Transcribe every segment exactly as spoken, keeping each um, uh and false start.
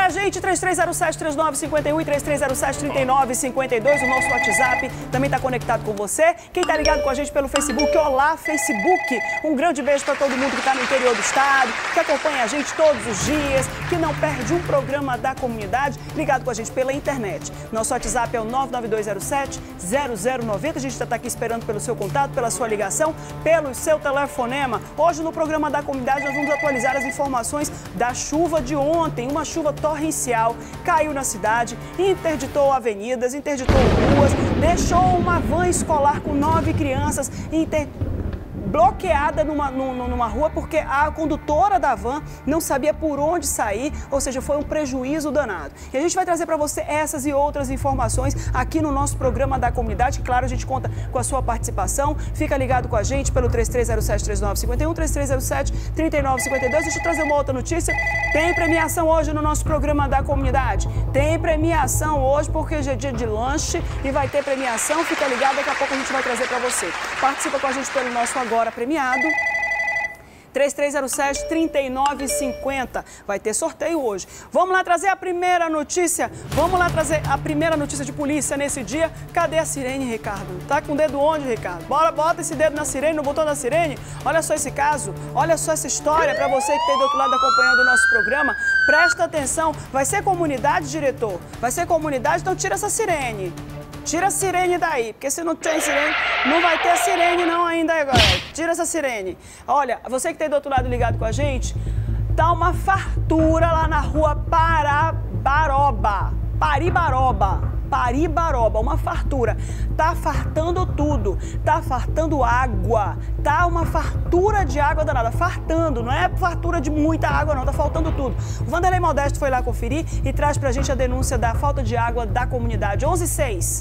pra gente, três três zero sete, três nove cinco um e três três zero sete, três nove cinco dois, o nosso WhatsApp também tá conectado com você. Quem tá ligado com a gente pelo Facebook, olá, Facebook. Um grande beijo pra todo mundo que tá no interior do estado, que acompanha a gente todos os dias, que não perde um programa da comunidade, ligado com a gente pela internet. Nosso WhatsApp é o nove nove dois zero sete, zero zero nove zero. A gente já tá aqui esperando pelo seu contato, pela sua ligação, pelo seu telefonema. Hoje no programa da comunidade nós vamos atualizar as informações da chuva de ontem. Uma chuva torrencial caiu na cidade, interditou avenidas, interditou ruas, deixou uma van escolar com nove crianças inter... bloqueada numa, numa, numa rua porque a condutora da van não sabia por onde sair, ou seja, foi um prejuízo danado. E a gente vai trazer para você essas e outras informações aqui no nosso programa da comunidade. Claro, a gente conta com a sua participação. Fica ligado com a gente pelo três três zero sete, três nove cinco um, três três zero sete, três nove cinco dois. Deixa eu trazer uma outra notícia. Tem premiação hoje no nosso programa da comunidade. Tem premiação hoje porque hoje é dia de lanche e vai ter premiação. Fica ligado, daqui a pouco a gente vai trazer para você. Participa com a gente pelo nosso Agora Premiado, três três zero sete, três nove cinco zero. Vai ter sorteio hoje. Vamos lá trazer a primeira notícia. Vamos lá trazer a primeira notícia de polícia nesse dia. Cadê a sirene, Ricardo? Tá com o dedo onde, Ricardo? Bora, bota esse dedo na sirene, no botão da sirene. Olha só esse caso, olha só essa história para você que tem do outro lado acompanhando o nosso programa. Presta atenção. Vai ser comunidade, diretor? Vai ser comunidade, então tira essa sirene. Tira a sirene daí, porque se não tem sirene, não vai ter sirene não ainda agora. Tira essa sirene. Olha, você que tem do outro lado ligado com a gente, tá uma fartura lá na rua Parabaroba. Paribaroba. Paribaroba, uma fartura. Tá fartando tudo. Tá fartando água. Tá uma fartura de água danada. Fartando, não é fartura de muita água não, tá faltando tudo. O Vanderlei Modesto foi lá conferir e traz pra gente a denúncia da falta de água da comunidade. onze e seis.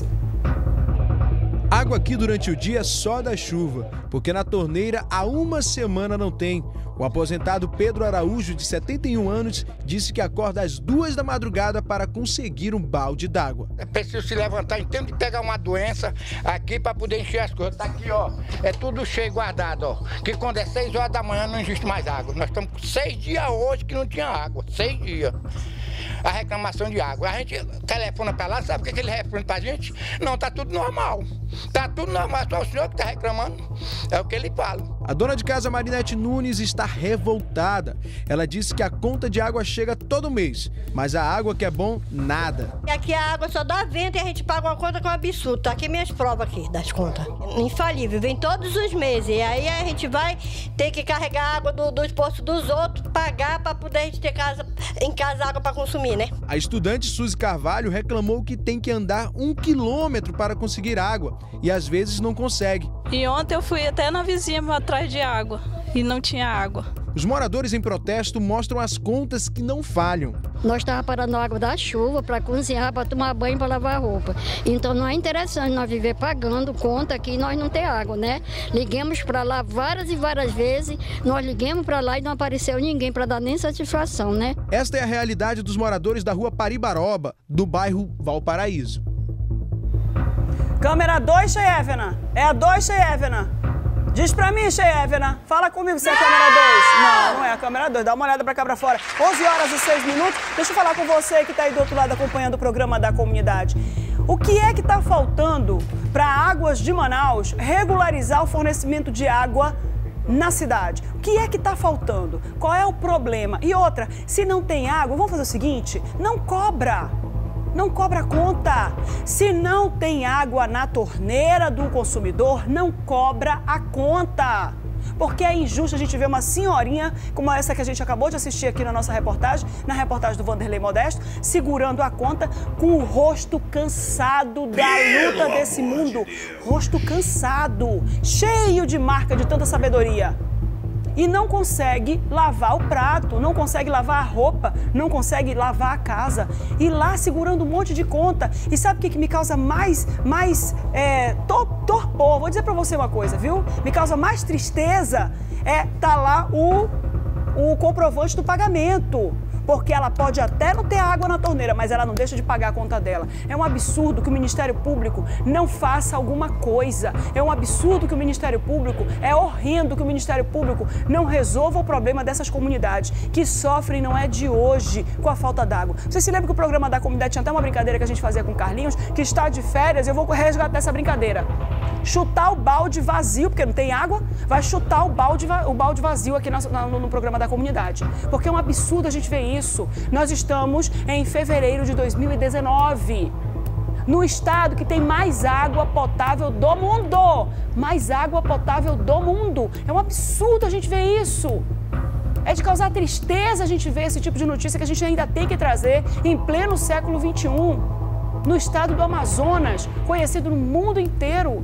Água aqui durante o dia só da chuva, porque na torneira há uma semana não tem. O aposentado Pedro Araújo, de setenta e um anos, disse que acorda às duas da madrugada para conseguir um balde d'água. É preciso se levantar em tempo de pegar uma doença aqui para poder encher as coisas. Tá aqui, ó, é tudo cheio guardado, ó. Que quando é seis horas da manhã não existe mais água. Nós estamos com seis dias hoje que não tinha água, seis dias. A reclamação de água. A gente telefona para lá, sabe o que, que ele responde para a gente? Não, tá tudo normal. Tá tudo normal, só o senhor que tá reclamando. É o que ele fala. A dona de casa, Marinete Nunes, está revoltada. Ela disse que a conta de água chega todo mês, mas a água que é bom, nada. Aqui a água só dá vento e a gente paga uma conta com um absurdo. Tá aqui minhas provas aqui das contas. Infalível, vem todos os meses. E aí a gente vai ter que carregar a água do, dos poços dos outros, pagar para poder a gente ter casa, em casa água para consumir, né? A estudante Suzy Carvalho reclamou que tem que andar um quilômetro para conseguir água e às vezes não consegue. E ontem eu fui até na vizinha atrás de água e não tinha água. Os moradores em protesto mostram as contas que não falham. Nós estávamos parando a água da chuva para cozinhar, para tomar banho, para lavar roupa. Então não é interessante nós viver pagando conta aqui e nós não ter água, né? Liguemos para lá várias e várias vezes, nós liguemos para lá e não apareceu ninguém para dar nem satisfação, né? Esta é a realidade dos moradores da rua Paribaroba, do bairro Valparaíso. Câmera dois, Cheyevna. É a dois, Cheyevna. Diz pra mim, Cheyevna. Fala comigo se é a câmera dois. Não, não é a câmera dois. Dá uma olhada pra cá pra fora. onze horas e seis minutos. Deixa eu falar com você que tá aí do outro lado acompanhando o programa da comunidade. O que é que tá faltando para Águas de Manaus regularizar o fornecimento de água na cidade? O que é que tá faltando? Qual é o problema? E outra, se não tem água, vamos fazer o seguinte, não cobra. Não cobra conta. Se não tem água na torneira do consumidor, não cobra a conta. Porque é injusto a gente ver uma senhorinha como essa que a gente acabou de assistir aqui na nossa reportagem, na reportagem do Vanderlei Modesto, segurando a conta com o rosto cansado da luta desse mundo. Rosto cansado, cheio de marca de tanta sabedoria. E não consegue lavar o prato, não consegue lavar a roupa, não consegue lavar a casa. E lá segurando um monte de conta. E sabe o que, que me causa mais, mais é, torpor? Vou dizer pra você uma coisa, viu? Me causa mais tristeza é tá lá o, o comprovante do pagamento. porque ela pode até não ter água na torneira, mas ela não deixa de pagar a conta dela. É um absurdo que o Ministério Público não faça alguma coisa. É um absurdo que o Ministério Público, é horrendo que o Ministério Público não resolva o problema dessas comunidades que sofrem, não é de hoje, com a falta d'água. Você se lembra que o programa da comunidade tinha até uma brincadeira que a gente fazia com o Carlinhos, que está de férias, eu vou resgatar essa brincadeira. Chutar o balde vazio, porque não tem água, vai chutar o balde, o balde vazio aqui no, no, no programa da comunidade. Porque é um absurdo a gente ver isso. Nós estamos em fevereiro de dois mil e dezenove. No estado que tem mais água potável do mundo. Mais água potável do mundo. É um absurdo a gente ver isso. É de causar tristeza a gente ver esse tipo de notícia que a gente ainda tem que trazer em pleno século vinte e um. No estado do Amazonas, conhecido no mundo inteiro.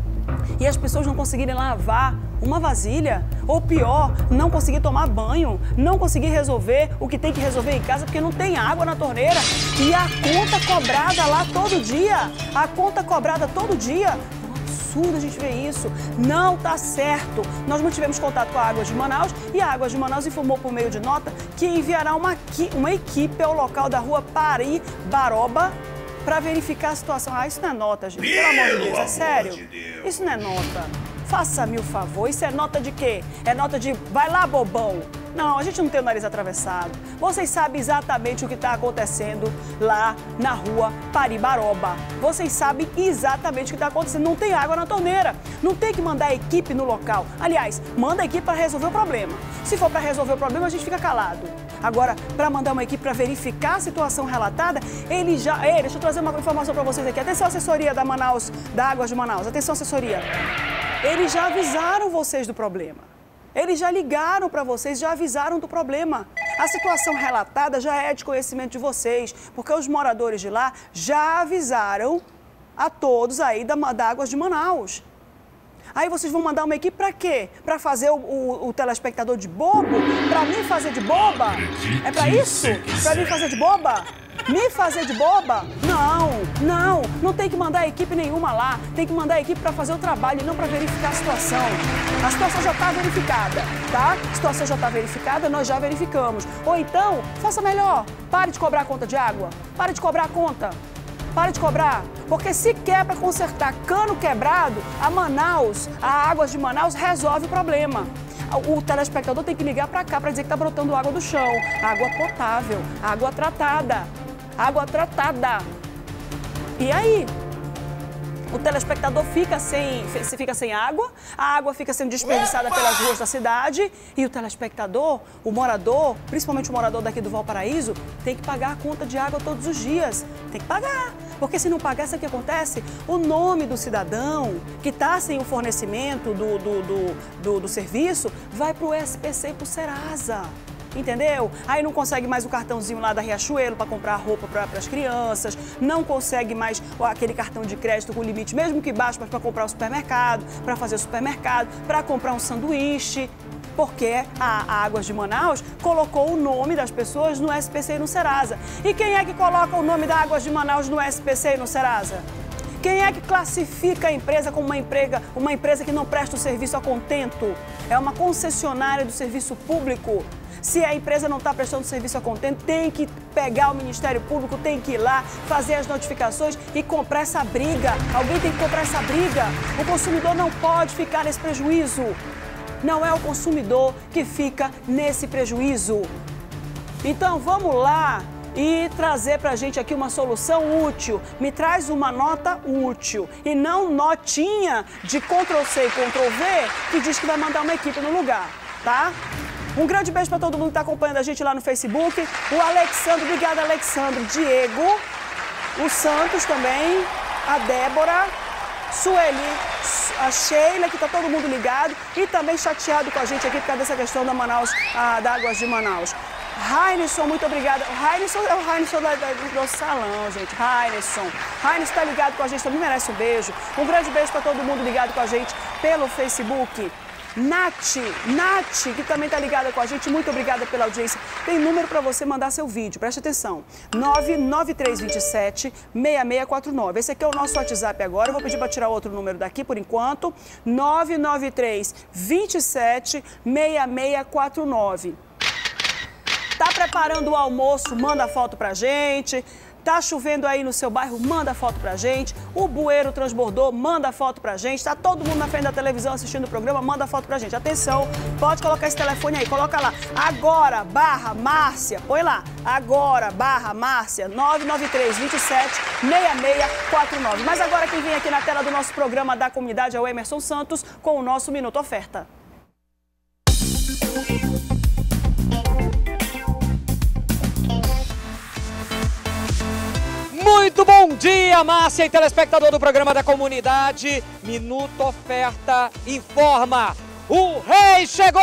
E as pessoas não conseguirem lavar uma vasilha, ou pior, não conseguir tomar banho, não conseguir resolver o que tem que resolver em casa porque não tem água na torneira. E a conta cobrada lá todo dia, a conta cobrada todo dia. É um absurdo a gente ver isso. Não tá certo. Nós mantivemos contato com a Águas de Manaus e a Águas de Manaus informou por meio de nota que enviará uma, uma equipe ao local da rua Pari Baroba para verificar a situação. Ah, isso não é nota, gente. Pelo amor de Deus, é sério? Isso não é nota. Faça-me o favor. Isso é nota de quê? É nota de vai lá, bobão. Não, a gente não tem o nariz atravessado. Vocês sabem exatamente o que está acontecendo lá na rua Paribaroba. Vocês sabem exatamente o que está acontecendo. Não tem água na torneira. Não tem que mandar a equipe no local. Aliás, manda a equipe para resolver o problema. Se for para resolver o problema, a gente fica calado. Agora, para mandar uma equipe para verificar a situação relatada, ele já... Ei, deixa eu trazer uma informação para vocês aqui. Atenção, assessoria da Manaus, da Águas de Manaus. Atenção, assessoria. Eles já avisaram vocês do problema. Eles já ligaram para vocês, já avisaram do problema. A situação relatada já é de conhecimento de vocês, porque os moradores de lá já avisaram a todos aí da, da Águas de Manaus. Aí vocês vão mandar uma equipe para quê? Para fazer o, o, o telespectador de bobo? Para mim fazer de boba? É para isso? Para mim fazer de boba? Me fazer de boba? Não, não, não tem que mandar equipe nenhuma lá. Tem que mandar a equipe para fazer o trabalho e não para verificar a situação. A situação já está verificada, tá? A situação já está verificada, nós já verificamos. Ou então, faça melhor, pare de cobrar a conta de água, pare de cobrar a conta. Para de cobrar, porque se quer para consertar cano quebrado, a Manaus, a Águas de Manaus resolve o problema. O telespectador tem que ligar para cá para dizer que está brotando água do chão, água potável, água tratada, água tratada. E aí? O telespectador fica sem, fica sem água, a água fica sendo desperdiçada pelas ruas da cidade e o telespectador, o morador, principalmente o morador daqui do Valparaíso, tem que pagar a conta de água todos os dias. Tem que pagar, porque se não pagar, sabe o que acontece? O nome do cidadão que está sem o fornecimento do, do, do, do, do serviço vai para o S P C e para o Serasa. Entendeu? Aí não consegue mais o cartãozinho lá da Riachuelo para comprar roupa para as crianças, não consegue mais aquele cartão de crédito com limite, mesmo que baixo, mas para comprar o supermercado, para fazer o supermercado, para comprar um sanduíche, porque a Águas de Manaus colocou o nome das pessoas no S P C e no Serasa. E quem é que coloca o nome da Águas de Manaus no S P C e no Serasa? Quem é que classifica a empresa como uma, emprega, uma empresa que não presta o serviço a contento? É uma concessionária do serviço público. Se a empresa não está prestando serviço a contento, tem que pegar o Ministério Público, tem que ir lá, fazer as notificações e comprar essa briga. Alguém tem que comprar essa briga. O consumidor não pode ficar nesse prejuízo. Não é o consumidor que fica nesse prejuízo. Então, vamos lá e trazer para a gente aqui uma solução útil. Me traz uma nota útil e não notinha de control C e control V que diz que vai mandar uma equipe no lugar, tá? Um grande beijo para todo mundo que está acompanhando a gente lá no Facebook. O Alexandre, obrigada, Alexandre. Diego, o Santos também, a Débora, Sueli, a Sheila, que está todo mundo ligado e também chateado com a gente aqui por causa dessa questão da Manaus, a, da Águas de Manaus. Rainerson, muito obrigada. O Rainerson é o Rainerson da, da, do salão, gente. Rainerson. Rainerson está ligado com a gente, também merece um beijo. Um grande beijo para todo mundo ligado com a gente pelo Facebook. Nath, Nath, que também está ligada com a gente, muito obrigada pela audiência. Tem número para você mandar seu vídeo, preste atenção. nove nove três dois sete, seis seis quatro nove. Esse aqui é o nosso WhatsApp agora, eu vou pedir para tirar outro número daqui por enquanto. nove nove três dois sete, seis seis quatro nove. Tá preparando o almoço? Manda foto pra gente. Tá chovendo aí no seu bairro? Manda foto pra gente. O bueiro transbordou? Manda foto pra gente. Tá todo mundo na frente da televisão assistindo o programa? Manda foto pra gente. Atenção, pode colocar esse telefone aí. Coloca lá. Agora, barra Márcia. Põe lá. Agora, barra Márcia. nove nove três, dois sete, seis seis quatro nove. Mas agora quem vem aqui na tela do nosso programa da comunidade é o Emerson Santos com o nosso Minuto Oferta. Muito bom dia, Márcia e telespectador do programa da comunidade. Minuto Oferta informa. O rei chegou!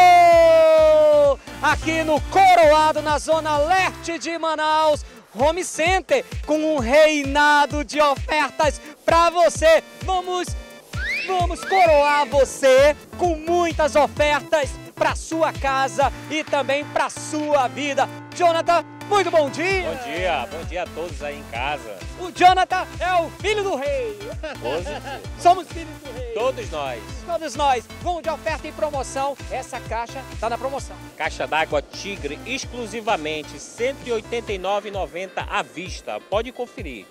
Aqui no Coroado, na zona leste de Manaus. Home Center, com um reinado de ofertas para você. Vamos, vamos coroar você com muitas ofertas para sua casa e também para sua vida. Jonathan, muito bom dia! Bom dia, bom dia a todos aí em casa. O Jonathan é o filho do rei. Positivo. Somos filhos do rei. Todos nós. Todos nós. Vamos de oferta e promoção. Essa caixa tá na promoção. Caixa d'água Tigre, exclusivamente cento e oitenta e nove reais e noventa centavos à vista. Pode conferir.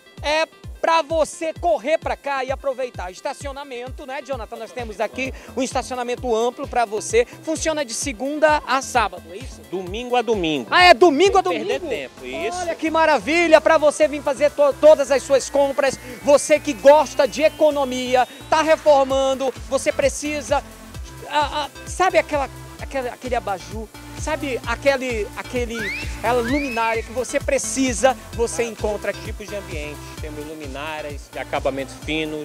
É para você correr para cá e aproveitar. Estacionamento, né, Jonathan? Nós temos aqui um estacionamento amplo para você. Funciona de segunda a sábado, é isso? Domingo a domingo. Ah, é domingo a domingo? Perder tempo, isso. Olha que maravilha, para você vir fazer to todas as suas compras. Você que gosta de economia, tá reformando, você precisa... Ah, ah, sabe aquela, aquela, aquele abajur? Sabe aquele, aquele, aquela luminária que você precisa, você encontra aqui. Tipos de ambientes, temos luminárias de acabamentos finos,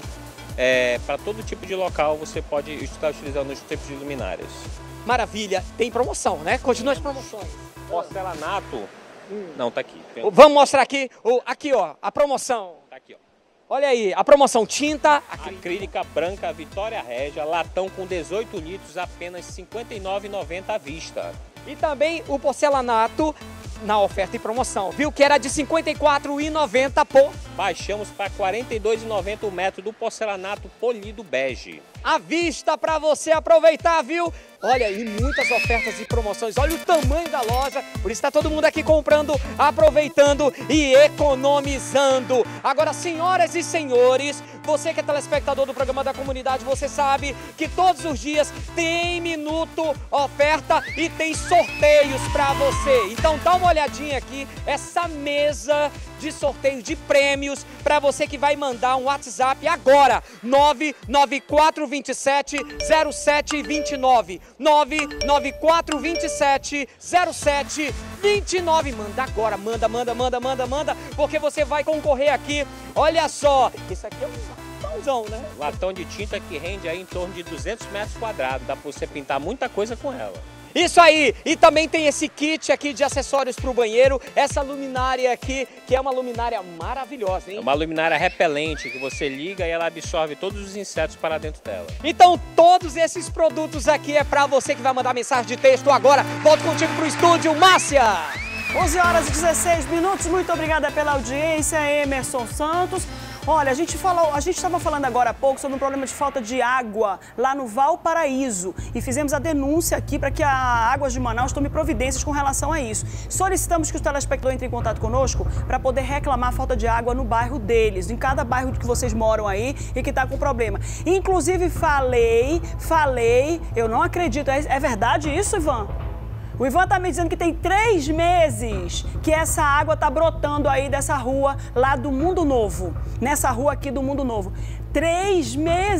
é, para todo tipo de local você pode estar utilizando os tipos de luminárias. Maravilha, tem promoção, né? Continua as promoções. Porcelanato, hum. não, tá aqui. Tem... Vamos mostrar aqui, aqui ó, a promoção. Tá aqui, ó. Olha aí, a promoção tinta acrílica, acrílica branca Vitória Régia, latão com dezoito litros, apenas cinquenta e nove reais e noventa centavos à vista. E também o porcelanato na oferta e promoção, viu? Que era de cinquenta e quatro reais e noventa centavos por... Baixamos para quarenta e dois reais e noventa centavos o metro do porcelanato polido bege. À vista para você aproveitar, viu? Olha aí, muitas ofertas e promoções. Olha o tamanho da loja. Por isso está todo mundo aqui comprando, aproveitando e economizando. Agora, senhoras e senhores, você que é telespectador do programa da comunidade, você sabe que todos os dias tem Minuto Oferta e tem sorteios para você. Então dá uma olhadinha aqui, essa mesa de sorteio de prêmios para você que vai mandar um WhatsApp agora. nove nove quatro dois sete, zero sete dois nove. nove nove quatro dois sete, zero sete dois nove. Manda agora, manda, manda, manda, manda, manda, porque você vai concorrer aqui. Olha só, isso aqui é um latãozão, né? Latão de tinta que rende aí em torno de duzentos metros quadrados. Dá para você pintar muita coisa com ela. Isso aí! E também tem esse kit aqui de acessórios para o banheiro, essa luminária aqui, que é uma luminária maravilhosa, hein? É uma luminária repelente que você liga e ela absorve todos os insetos para dentro dela. Então todos esses produtos aqui é para você que vai mandar mensagem de texto agora. Volto contigo pro estúdio, Márcia! onze horas e dezesseis minutos, muito obrigada pela audiência, Emerson Santos. Olha, a gente falou, a gente estava falando agora há pouco sobre um problema de falta de água lá no Valparaíso e fizemos a denúncia aqui para que a Águas de Manaus tome providências com relação a isso. Solicitamos que os telespectadores entrem em contato conosco para poder reclamar a falta de água no bairro deles, em cada bairro que vocês moram aí e que está com problema. Inclusive falei, falei, eu não acredito, é, é verdade isso, Ivan? O Ivan tá me dizendo que tem três meses que essa água tá brotando aí dessa rua lá do Mundo Novo. Nessa rua aqui do Mundo Novo. Três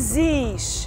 meses!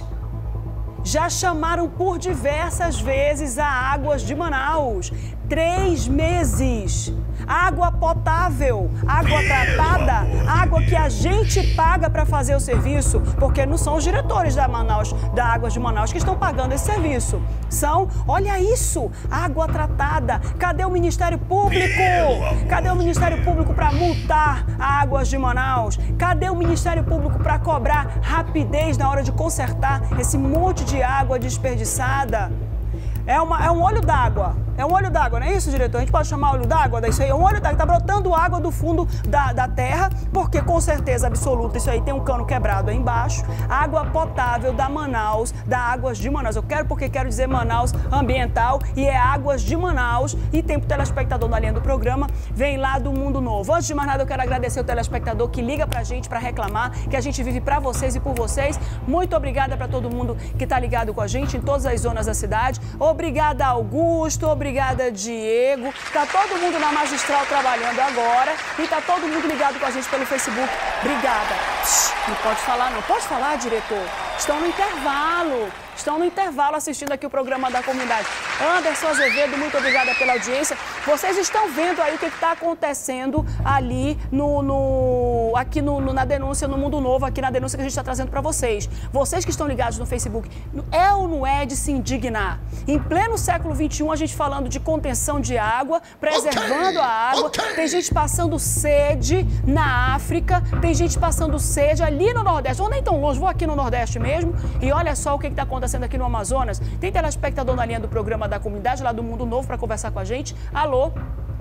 Já chamaram por diversas vezes a Águas de Manaus. Três meses! Água potável, água tratada, água que a gente paga para fazer o serviço, porque não são os diretores da Manaus, da Águas de Manaus que estão pagando esse serviço. São, olha isso, água tratada. Cadê o Ministério Público? Cadê o Ministério Público para multar a Águas de Manaus? Cadê o Ministério Público para cobrar rapidez na hora de consertar esse monte de água desperdiçada? É, uma, é um olho d'água. É um olho d'água, não é isso, diretor? A gente pode chamar olho d'água? Isso aí é um olho d'água, tá brotando água do fundo da, da terra, porque com certeza absoluta isso aí tem um cano quebrado aí embaixo. Água potável da Manaus, da Águas de Manaus. Eu quero porque quero dizer Manaus Ambiental e é Águas de Manaus. E tem pro telespectador na linha do programa, vem lá do Mundo Novo. Antes de mais nada, eu quero agradecer o telespectador que liga pra gente pra reclamar, que a gente vive pra vocês e por vocês. Muito obrigada pra todo mundo que tá ligado com a gente em todas as zonas da cidade. Obrigada, Augusto. Obrigada, Diego. Tá todo mundo na Magistral trabalhando agora e tá todo mundo ligado com a gente pelo Facebook. Obrigada. Psh, não pode falar, não. Pode falar, diretor? Estão no intervalo. Estão no intervalo assistindo aqui o programa da comunidade. Anderson Azevedo, muito obrigada pela audiência. Vocês estão vendo aí o que está acontecendo ali no, no, aqui no, no, na denúncia, no Mundo Novo, aqui na denúncia que a gente está trazendo para vocês. Vocês que estão ligados no Facebook, é ou não é de se indignar? Em pleno século vinte e um, a gente falando de contenção de água, preservando a água, tem gente passando sede na África, tem gente passando sede ali no Nordeste, ou nem tão longe, vou aqui no Nordeste mesmo, e olha só o que está acontecendo aqui no Amazonas. Tem telespectador na linha do programa da comunidade, lá do Mundo Novo, para conversar com a gente. Alô?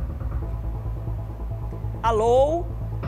Alô?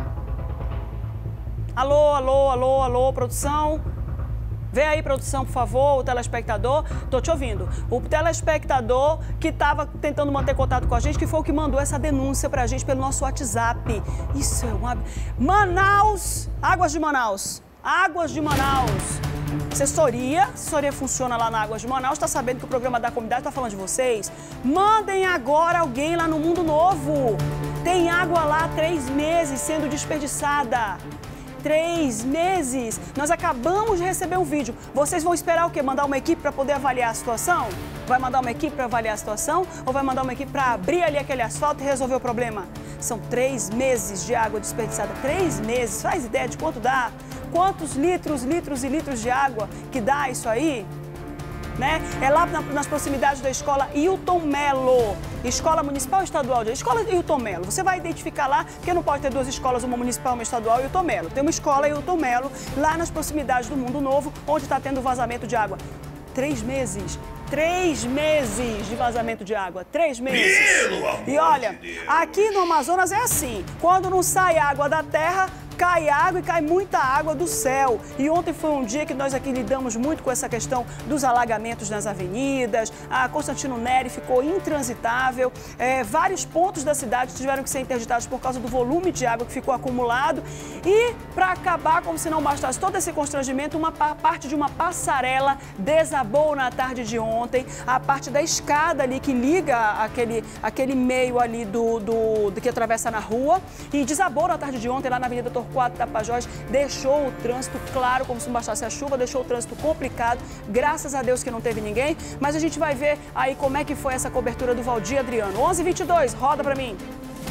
Alô, alô, alô, alô, produção? Vê aí, produção, por favor, o telespectador. Tô te ouvindo. O telespectador que estava tentando manter contato com a gente, que foi o que mandou essa denúncia pra gente pelo nosso WhatsApp. Isso é uma... Manaus! Águas de Manaus. Águas de Manaus. Assessoria, assessoria funciona lá na Águas de Manaus, está sabendo que o programa da comunidade está falando de vocês. Mandem agora alguém lá no Mundo Novo. Tem água lá há três meses sendo desperdiçada. Três meses. Nós acabamos de receber um vídeo. Vocês vão esperar o quê? Mandar uma equipe para poder avaliar a situação? Vai mandar uma equipe para avaliar a situação? Ou vai mandar uma equipe para abrir ali aquele asfalto e resolver o problema? São três meses de água desperdiçada. Três meses. Faz ideia de quanto dá? Quantos litros, litros e litros de água que dá isso aí? Né? É lá na, nas proximidades da escola Hilton Melo. Escola Municipal Estadual de Escola Hilton Melo. Você vai identificar lá, porque não pode ter duas escolas, uma municipal e uma estadual, Hilton Melo. Tem uma escola Hilton Melo lá nas proximidades do Mundo Novo, onde está tendo vazamento de água. Três meses. Três meses de vazamento de água. Três meses. E olha, aqui no Amazonas é assim. Quando não sai água da terra, cai água e cai muita água do céu. E ontem foi um dia que nós aqui lidamos muito com essa questão dos alagamentos nas avenidas. A Constantino Neri ficou intransitável. É, vários pontos da cidade tiveram que ser interditados por causa do volume de água que ficou acumulado. E, para acabar, como se não bastasse todo esse constrangimento, uma parte de uma passarela desabou na tarde de ontem. A parte da escada ali que liga aquele, aquele meio ali do, do, do que atravessa na rua. E desabou na tarde de ontem lá na Avenida Torquato Tapajós, deixou o trânsito, claro, como se não bastasse a chuva, deixou o trânsito complicado, graças a Deus que não teve ninguém, mas a gente vai ver aí como é que foi essa cobertura do Valdir Adriano. onze e vinte e dois, roda pra mim.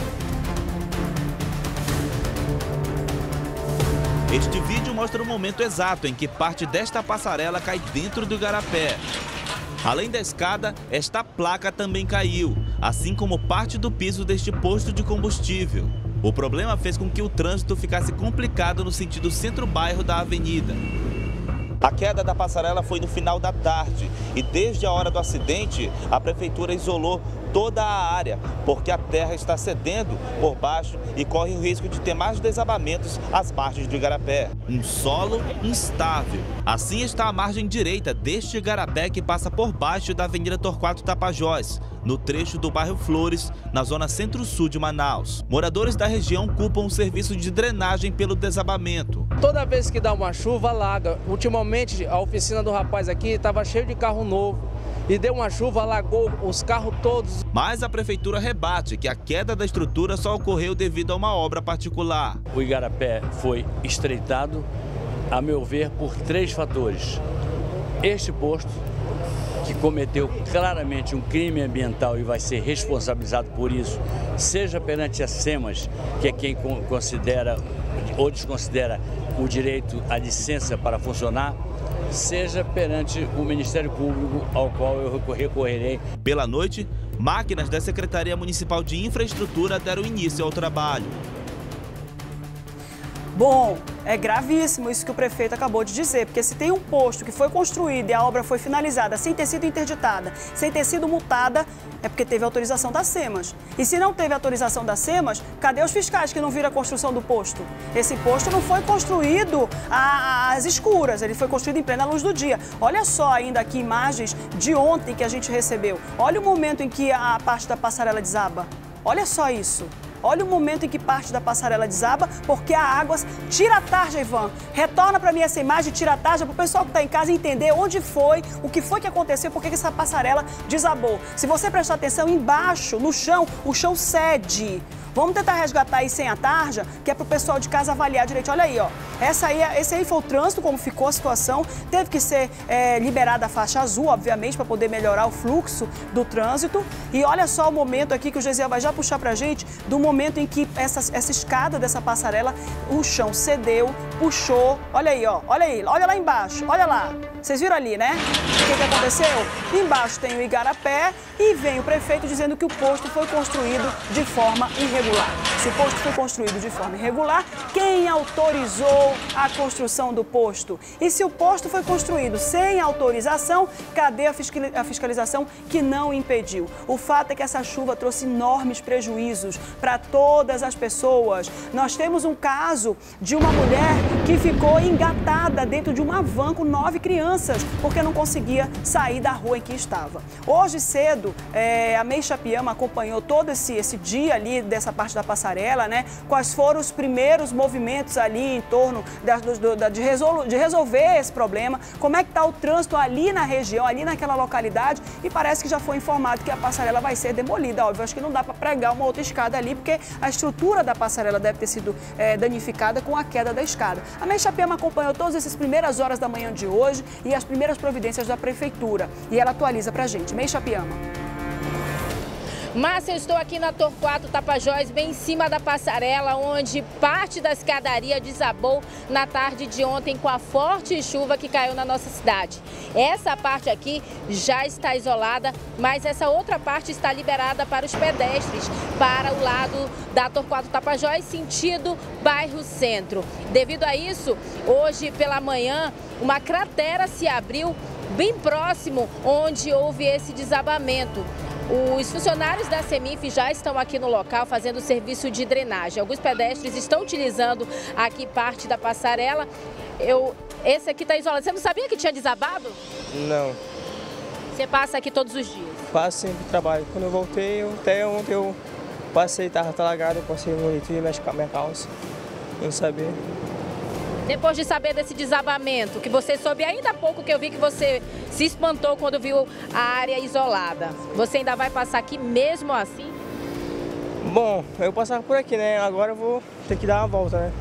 Este vídeo mostra o momento exato em que parte desta passarela cai dentro do igarapé. Além da escada, esta placa também caiu, assim como parte do piso deste posto de combustível. O problema fez com que o trânsito ficasse complicado no sentido centro-bairro da avenida. A queda da passarela foi no final da tarde e desde a hora do acidente, a prefeitura isolou toda a área, porque a terra está cedendo por baixo e corre o risco de ter mais desabamentos às margens do igarapé. Um solo instável. Assim está a margem direita deste igarapé que passa por baixo da Avenida Torquato Tapajós, no trecho do bairro Flores, na zona centro-sul de Manaus. Moradores da região culpam o serviço de drenagem pelo desabamento. Toda vez que dá uma chuva, alaga. Ultimamente, a oficina do rapaz aqui estava cheia de carro novo. E deu uma chuva, alagou os carros todos. Mas a prefeitura rebate que a queda da estrutura só ocorreu devido a uma obra particular. O igarapé foi estreitado, a meu ver, por três fatores. Este posto, que cometeu claramente um crime ambiental e vai ser responsabilizado por isso, seja perante a SEMAS, que é quem considera ou desconsidera o direito à licença para funcionar, seja perante o Ministério Público, ao qual eu recorrerei. Pela noite, máquinas da Secretaria Municipal de Infraestrutura deram início ao trabalho. Bom, é gravíssimo isso que o prefeito acabou de dizer, porque se tem um posto que foi construído e a obra foi finalizada sem ter sido interditada, sem ter sido multada, é porque teve autorização da SEMAS. E se não teve autorização da SEMAS, cadê os fiscais que não viram a construção do posto? Esse posto não foi construído às escuras, ele foi construído em plena luz do dia. Olha só ainda aqui imagens de ontem que a gente recebeu. Olha o momento em que a parte da passarela desaba. Olha só isso. Olha o momento em que parte da passarela desaba, porque a água... Tira a tarja, Ivan. Retorna para mim essa imagem, tira a tarja, para o pessoal que está em casa entender onde foi, o que foi que aconteceu, por que essa passarela desabou. Se você prestar atenção, embaixo, no chão, o chão cede. Vamos tentar resgatar aí sem a tarja, que é para o pessoal de casa avaliar direito. Olha aí, ó. Essa aí, esse aí foi o trânsito, como ficou a situação. Teve que ser é, liberada a faixa azul, obviamente, para poder melhorar o fluxo do trânsito. E olha só o momento aqui que o Gesiel vai já puxar para a gente, do momento em que essa, essa escada dessa passarela, o chão cedeu, puxou. Olha aí, ó. Olha aí, olha lá embaixo, olha lá. Vocês viram ali, né? O que, que aconteceu? Embaixo tem o igarapé e vem o prefeito dizendo que o posto foi construído de forma irregular. Se o posto foi construído de forma irregular, quem autorizou a construção do posto? E se o posto foi construído sem autorização, cadê a fiscalização que não impediu? O fato é que essa chuva trouxe enormes prejuízos para todas as pessoas. Nós temos um caso de uma mulher que ficou engatada dentro de uma van com nove crianças, porque não conseguia sair da rua em que estava. Hoje cedo, é, a Meixa Piama acompanhou todo esse, esse dia ali dessa parte da passarela, né? Quais foram os primeiros movimentos ali em torno da, do, da, de, resolu, de resolver esse problema, como é que está o trânsito ali na região, ali naquela localidade, e parece que já foi informado que a passarela vai ser demolida. Óbvio, acho que não dá para pregar uma outra escada ali, porque a estrutura da passarela deve ter sido é, danificada com a queda da escada. A Meixa Piama acompanhou todas essas primeiras horas da manhã de hoje e as primeiras providências da prefeitura, e ela atualiza pra gente. Meixa Piama. Márcia, eu estou aqui na Torquato Tapajós, bem em cima da passarela, onde parte da escadaria desabou na tarde de ontem com a forte chuva que caiu na nossa cidade. Essa parte aqui já está isolada, mas essa outra parte está liberada para os pedestres, para o lado da Torquato Tapajós, sentido bairro Centro. Devido a isso, hoje pela manhã, uma cratera se abriu bem próximo onde houve esse desabamento. Os funcionários da CEMIF já estão aqui no local fazendo o serviço de drenagem. Alguns pedestres estão utilizando aqui parte da passarela. Eu, esse aqui está isolado. Você não sabia que tinha desabado? Não. Você passa aqui todos os dias? Passo sempre trabalho. Quando eu voltei, eu, até ontem eu passei, estava alagado, eu passei no monitor e mexe com a minha calça. Não sabia. Depois de saber desse desabamento, que você soube ainda há pouco, que eu vi que você se espantou quando viu a área isolada, você ainda vai passar aqui mesmo assim? Bom, eu passava por aqui, né? Agora eu vou ter que dar uma volta, né?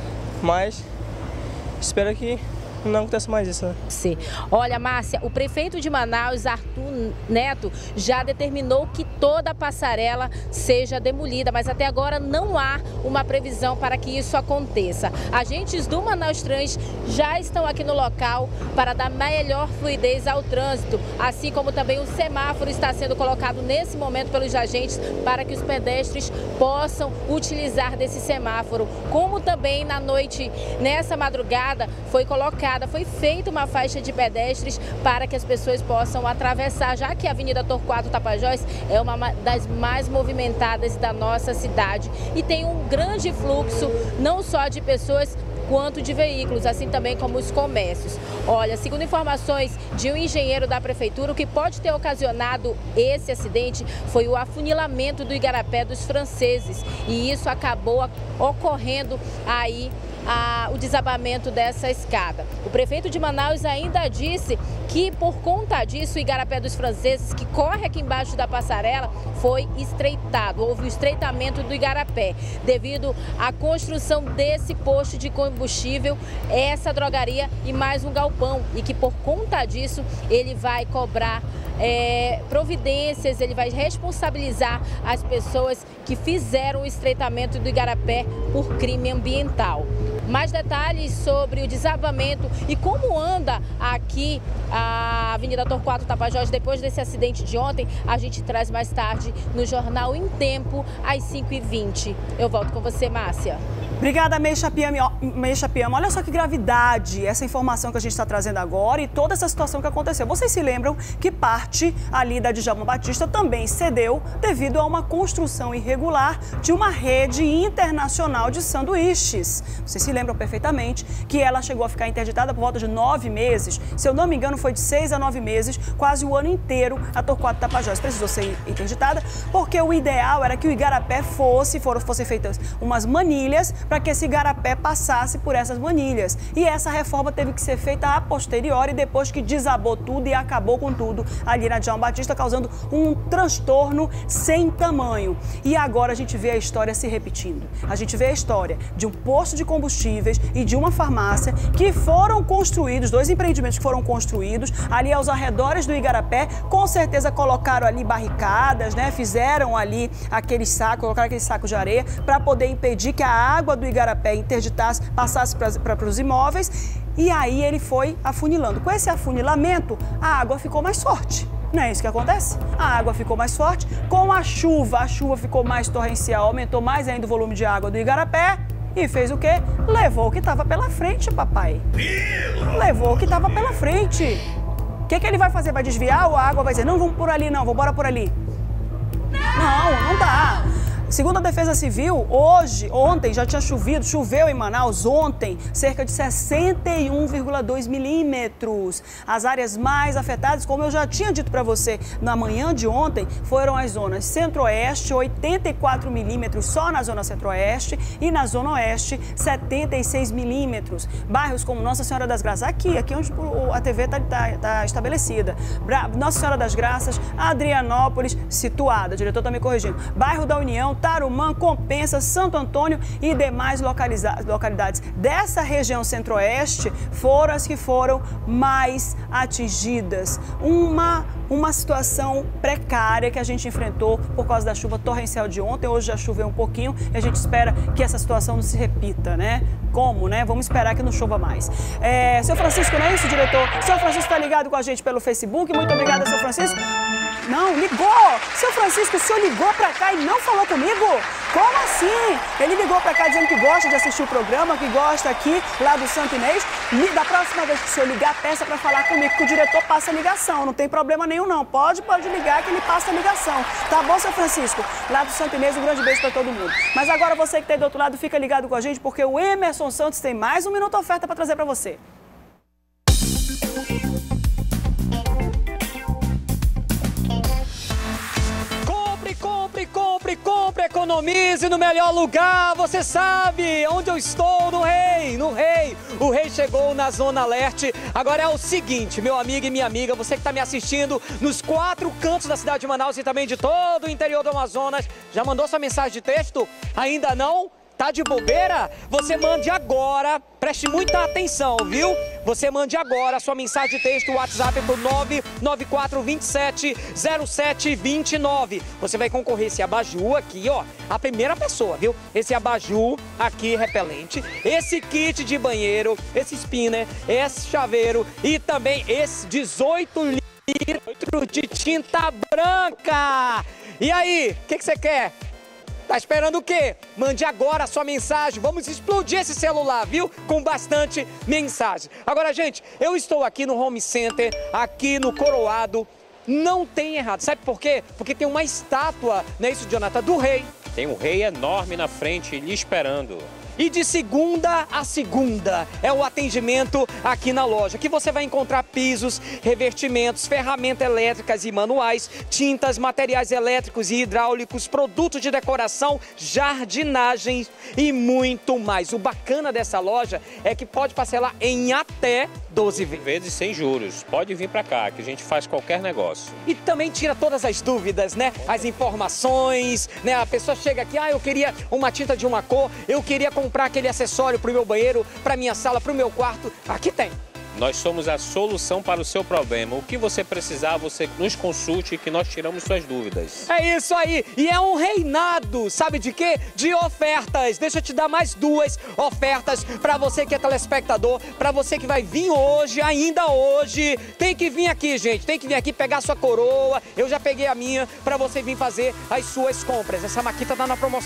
Mas espero que não aconteça mais isso, né? Sim. Olha, Márcia, o prefeito de Manaus, Arthur Neto, já determinou que toda a passarela seja demolida, mas até agora não há uma previsão para que isso aconteça. Agentes do Manaus Trans já estão aqui no local para dar melhor fluidez ao trânsito, assim como também o semáforo está sendo colocado nesse momento pelos agentes para que os pedestres possam utilizar desse semáforo. Como também na noite, nessa madrugada, foi colocado foi feita uma faixa de pedestres para que as pessoas possam atravessar, já que a Avenida Torquato Tapajós é uma das mais movimentadas da nossa cidade e tem um grande fluxo, não só de pessoas, quanto de veículos, assim também como os comércios. Olha, segundo informações de um engenheiro da prefeitura, o que pode ter ocasionado esse acidente foi o afunilamento do igarapé dos franceses e isso acabou ocorrendo aí A, o desabamento dessa escada. O prefeito de Manaus ainda disse que por conta disso o igarapé dos franceses, que corre aqui embaixo da passarela, foi estreitado. Houve o estreitamento do igarapé devido à construção desse posto de combustível, essa drogaria e mais um galpão, e que por conta disso ele vai cobrar É, providências, ele vai responsabilizar as pessoas que fizeram o estreitamento do igarapé por crime ambiental. Mais detalhes sobre o desabamento e como anda aqui a Avenida Torquato Tapajós depois desse acidente de ontem, a gente traz mais tarde no Jornal em Tempo, às cinco e vinte. Eu volto com você, Márcia. Obrigada, Meixa Piama. Meixa Piama. Olha só que gravidade essa informação que a gente está trazendo agora e toda essa situação que aconteceu. Vocês se lembram que parte ali da Djalma Batista também cedeu devido a uma construção irregular de uma rede internacional de sanduíches. Vocês se lembram perfeitamente que ela chegou a ficar interditada por volta de nove meses. Se eu não me engano, foi de seis a nove meses, quase o ano inteiro, a Torquato Tapajós precisou ser interditada porque o ideal era que o igarapé fosse, foram, fossem feitas umas manilhas para que esse igarapé passasse por essas manilhas. E essa reforma teve que ser feita a posteriori, depois que desabou tudo e acabou com tudo ali na Djalma Batista, causando um transtorno sem tamanho. E agora a gente vê a história se repetindo. A gente vê a história de um posto de combustíveis e de uma farmácia que foram construídos, dois empreendimentos que foram construídos ali aos arredores do igarapé, com certeza colocaram ali barricadas, né? Fizeram ali aqueles sacos, colocaram aqueles sacos de areia para poder impedir que a água do igarapé interditasse, passasse para os imóveis, e aí ele foi afunilando. Com esse afunilamento, a água ficou mais forte. Não é isso que acontece? A água ficou mais forte. Com a chuva, a chuva ficou mais torrencial, aumentou mais ainda o volume de água do igarapé e fez o quê? Levou o que estava pela frente, papai. Levou o que estava pela frente. O que, que ele vai fazer? Vai desviar ou a água vai dizer, não, vamos por ali não, vamos embora por ali? Não, não dá. Segundo a Defesa Civil, hoje, ontem já tinha chovido, choveu em Manaus ontem, cerca de sessenta e um vírgula dois milímetros. As áreas mais afetadas, como eu já tinha dito para você na manhã de ontem, foram as zonas centro-oeste, oitenta e quatro milímetros só na zona centro-oeste, e na zona oeste, setenta e seis milímetros. Bairros como Nossa Senhora das Graças, aqui, aqui onde a T V está tá, tá estabelecida. Nossa Senhora das Graças, Adrianópolis, situada, o diretor está me corrigindo. Bairro da União, Tarumã, Compensa, Santo Antônio e demais localidades dessa região centro-oeste foram as que foram mais atingidas. Uma, uma situação precária que a gente enfrentou por causa da chuva torrencial de ontem. Hoje já choveu um pouquinho e a gente espera que essa situação não se repita, né? Como, né? Vamos esperar que não chova mais. É, seu Francisco, não é isso, diretor? Seu Francisco está ligado com a gente pelo Facebook. Muito obrigada, seu Francisco. Não, ligou! Seu Francisco, o senhor ligou pra cá e não falou comigo? Como assim? Ele ligou pra cá dizendo que gosta de assistir o programa, que gosta aqui, lá do Santo Inês. Da próxima vez que o senhor ligar, peça pra falar comigo, que o diretor passa a ligação. Não tem problema nenhum, não. Pode, pode ligar que ele passa a ligação. Tá bom, seu Francisco? Lá do Santo Inês, um grande beijo pra todo mundo. Mas agora você que tá aí do outro lado, fica ligado com a gente, porque o Emerson Santos tem mais um Minuto Oferta pra trazer pra você. Compre, compre, compre, economize no melhor lugar. Você sabe onde eu estou, no Rei, no Rei. O Rei chegou na Zona Leste. Agora é o seguinte, meu amigo e minha amiga, você que está me assistindo nos quatro cantos da cidade de Manaus e também de todo o interior do Amazonas, já mandou sua mensagem de texto? Ainda não? Tá de bobeira? Você mande agora, preste muita atenção, viu? Você mande agora a sua mensagem de texto, WhatsApp pro nove nove quatro dois sete zero sete dois nove. Você vai concorrer esse abajur aqui, ó, a primeira pessoa, viu? Esse abajur aqui repelente, esse kit de banheiro, esse spinner, esse chaveiro e também esse dezoito litros de tinta branca. E aí, o que que você quer? Tá esperando o quê? Mande agora a sua mensagem. Vamos explodir esse celular, viu? Com bastante mensagem. Agora, gente, eu estou aqui no Home Center, aqui no Coroado. Não tem errado. Sabe por quê? Porque tem uma estátua, não é isso, Jonathan? Do rei. Tem um rei enorme na frente lhe esperando. E de segunda a segunda é o atendimento aqui na loja, que você vai encontrar pisos, revestimentos, ferramentas elétricas e manuais, tintas, materiais elétricos e hidráulicos, produtos de decoração, jardinagem e muito mais. O bacana dessa loja é que pode parcelar em até doze vezes sem juros. Pode vir para cá, que a gente faz qualquer negócio. E também tira todas as dúvidas, né? As informações, né? A pessoa chega aqui, ah, eu queria uma tinta de uma cor, eu queria comprar aquele acessório para o meu banheiro, para minha sala, para o meu quarto. Aqui tem. Nós somos a solução para o seu problema. O que você precisar, você nos consulte que nós tiramos suas dúvidas. É isso aí. E é um reinado, sabe de quê? De ofertas. Deixa eu te dar mais duas ofertas para você que é telespectador, para você que vai vir hoje, ainda hoje. Tem que vir aqui, gente. Tem que vir aqui pegar sua coroa. Eu já peguei a minha para você vir fazer as suas compras. Essa maquita tá na promoção.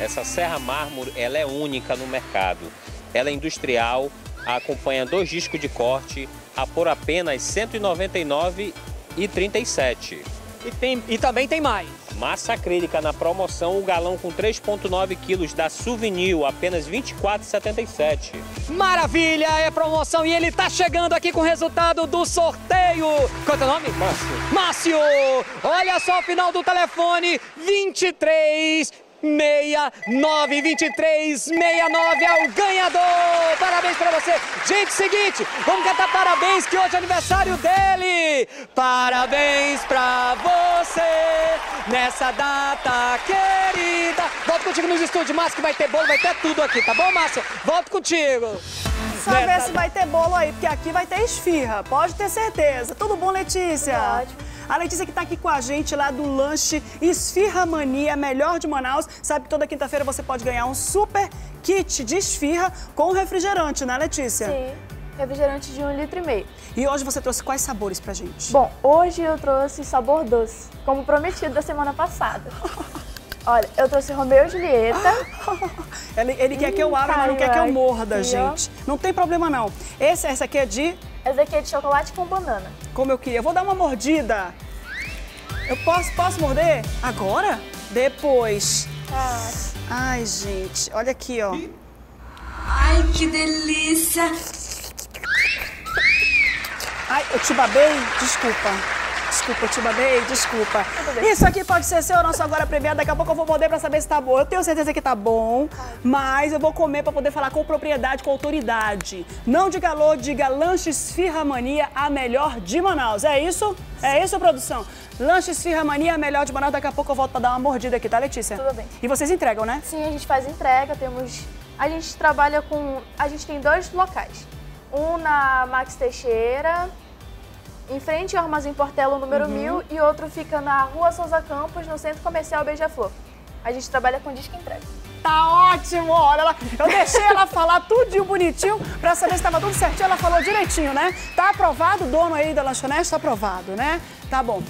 Essa serra mármore, ela é única no mercado. Ela é industrial, acompanha dois discos de corte, a por apenas cento e noventa e nove reais e trinta e sete centavos. E, tem, e também tem mais. Massa acrílica na promoção, o galão com três vírgula nove quilos da Souvenir, apenas vinte e quatro reais e setenta e sete centavos. Maravilha, é promoção e ele tá chegando aqui com o resultado do sorteio. Qual é o nome? Márcio. Márcio! Olha só o final do telefone, vinte e três sessenta e nove, vinte e três sessenta e nove é o ganhador! Parabéns pra você! Gente, seguinte, vamos cantar parabéns que hoje é aniversário dele! Parabéns pra você nessa data querida! Volto contigo nos estúdios, Márcio, que vai ter bolo, vai ter tudo aqui, tá bom, Márcio? Volto contigo! Só ver se vai ter bolo aí, porque aqui vai ter esfirra, pode ter certeza. Tudo bom, Letícia? Ótimo. A Letícia que tá aqui com a gente lá do lanche Esfirra Mania, melhor de Manaus. Sabe que toda quinta-feira você pode ganhar um super kit de esfirra com refrigerante, né, Letícia? Sim, refrigerante de um litro e meio. E hoje você trouxe quais sabores pra gente? Bom, hoje eu trouxe sabor doce, como prometido da semana passada. Olha, eu trouxe Romeu e Julieta. ele ele hum, quer que eu abra, mas não quer que eu morda, aqui, gente. Ó. Não tem problema, não. Esse, essa aqui é de... Essa aqui é de chocolate com banana. Como eu queria. Eu vou dar uma mordida. Eu posso, posso morder? Agora? Depois. Ah. Ai, gente. Olha aqui, ó. Ai, que delícia. Ai, eu te babei? Desculpa. Desculpa, eu te babei, desculpa. Isso aqui pode ser seu, nosso agora premiado. Daqui a pouco eu vou morder pra saber se tá bom. Eu tenho certeza que tá bom, mas eu vou comer pra poder falar com propriedade, com autoridade. Não diga alô, diga Lanches Esfirra Mania, a melhor de Manaus. É isso? É isso, produção? Lanches Esfirra Mania, a melhor de Manaus. Daqui a pouco eu volto pra dar uma mordida aqui, tá, Letícia? Tudo bem. E vocês entregam, né? Sim, a gente faz entrega, temos... A gente trabalha com... A gente tem dois locais. Um na Max Teixeira... em frente ao Armazém Portela, número uhum. mil, e outro fica na Rua Souza Campos, no Centro Comercial Beija-Flor. A gente trabalha com disco entrega. Tá ótimo! Olha, ela, eu deixei ela falar tudinho bonitinho pra saber se estava tudo certinho. Ela falou direitinho, né? Tá aprovado, o dono aí da lanchonete tá aprovado, né? Tá bom.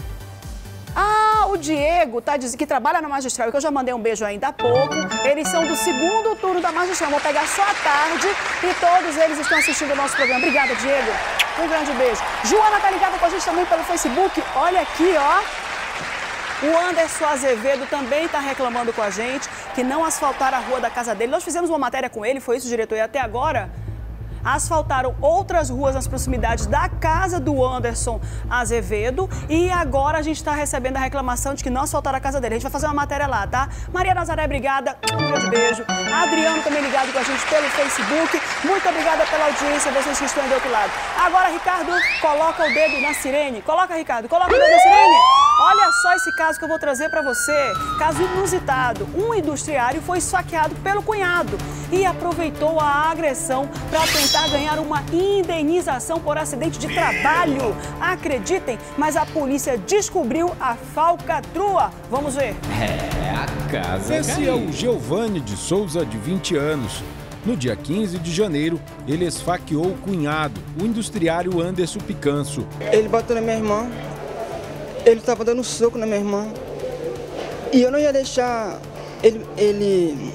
Ah, o Diego tá dizendo que trabalha na Magistral, que eu já mandei um beijo ainda há pouco. Eles são do segundo turno da Magistral. Vou pegar só à tarde e todos eles estão assistindo o nosso programa. Obrigada, Diego. Um grande beijo. Joana tá ligada com a gente também pelo Facebook. Olha aqui, ó. O Anderson Azevedo também tá reclamando com a gente que não asfaltaram a rua da casa dele. Nós fizemos uma matéria com ele, foi isso, diretor, e até agora... asfaltaram outras ruas nas proximidades da casa do Anderson Azevedo e agora a gente está recebendo a reclamação de que não asfaltaram a casa dele. A gente vai fazer uma matéria lá, tá? Maria Nazaré, obrigada. Um grande beijo. Adriano também ligado com a gente pelo Facebook. Muito obrigada pela audiência, vocês que estão aí do outro lado. Agora, Ricardo, coloca o dedo na sirene. Coloca, Ricardo, coloca o dedo na sirene. Olha só esse caso que eu vou trazer para você. Caso inusitado. Um industriário foi esfaqueado pelo cunhado e aproveitou a agressão para tentar ganhar uma indenização por acidente de trabalho. Acreditem, mas a polícia descobriu a falcatrua. Vamos ver. É, a casa Esse caiu. é o Giovanni de Souza, de vinte anos. No dia quinze de janeiro, ele esfaqueou o cunhado, o industriário Anderson Picanso. Ele bateu na minha irmã, ele estava dando soco na minha irmã. E eu não ia deixar ele, ele,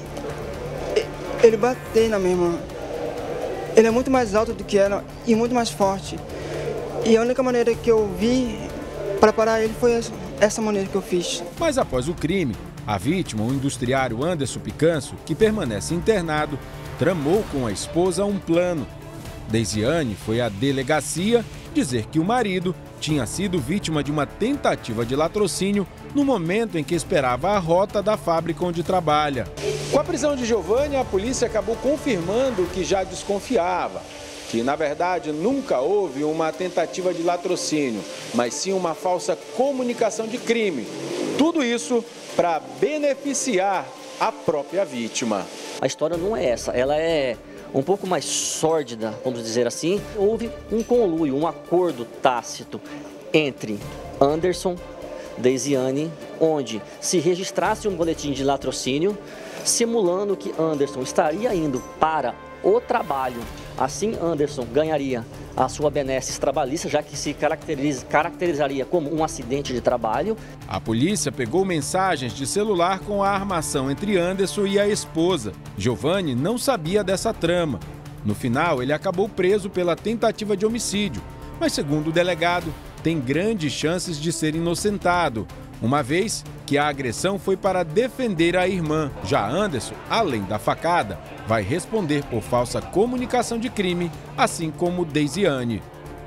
ele bater na minha irmã. Ele é muito mais alto do que ela e muito mais forte. E a única maneira que eu vi para parar ele foi essa maneira que eu fiz. Mas após o crime, a vítima, o industriário Anderson Picanso, que permanece internado, tramou com a esposa um plano. Deisiane foi à delegacia dizer que o marido tinha sido vítima de uma tentativa de latrocínio no momento em que esperava a rota da fábrica onde trabalha. Com a prisão de Giovanni, a polícia acabou confirmando o que já desconfiava, que na verdade nunca houve uma tentativa de latrocínio, mas sim uma falsa comunicação de crime. Tudo isso para beneficiar a própria vítima. A história não é essa, ela é um pouco mais sórdida, vamos dizer assim. Houve um conluio, um acordo tácito entre Anderson, Deisiane, onde se registrasse um boletim de latrocínio, simulando que Anderson estaria indo para o trabalho Assim, Anderson ganharia a sua benesses trabalhista, já que se caracteriza, caracterizaria como um acidente de trabalho. A polícia pegou mensagens de celular com a armação entre Anderson e a esposa. Giovanni não sabia dessa trama. No final, ele acabou preso pela tentativa de homicídio, mas segundo o delegado, tem grandes chances de ser inocentado, uma vez que a agressão foi para defender a irmã. Já Anderson, além da facada, vai responder por falsa comunicação de crime, assim como Deisiane.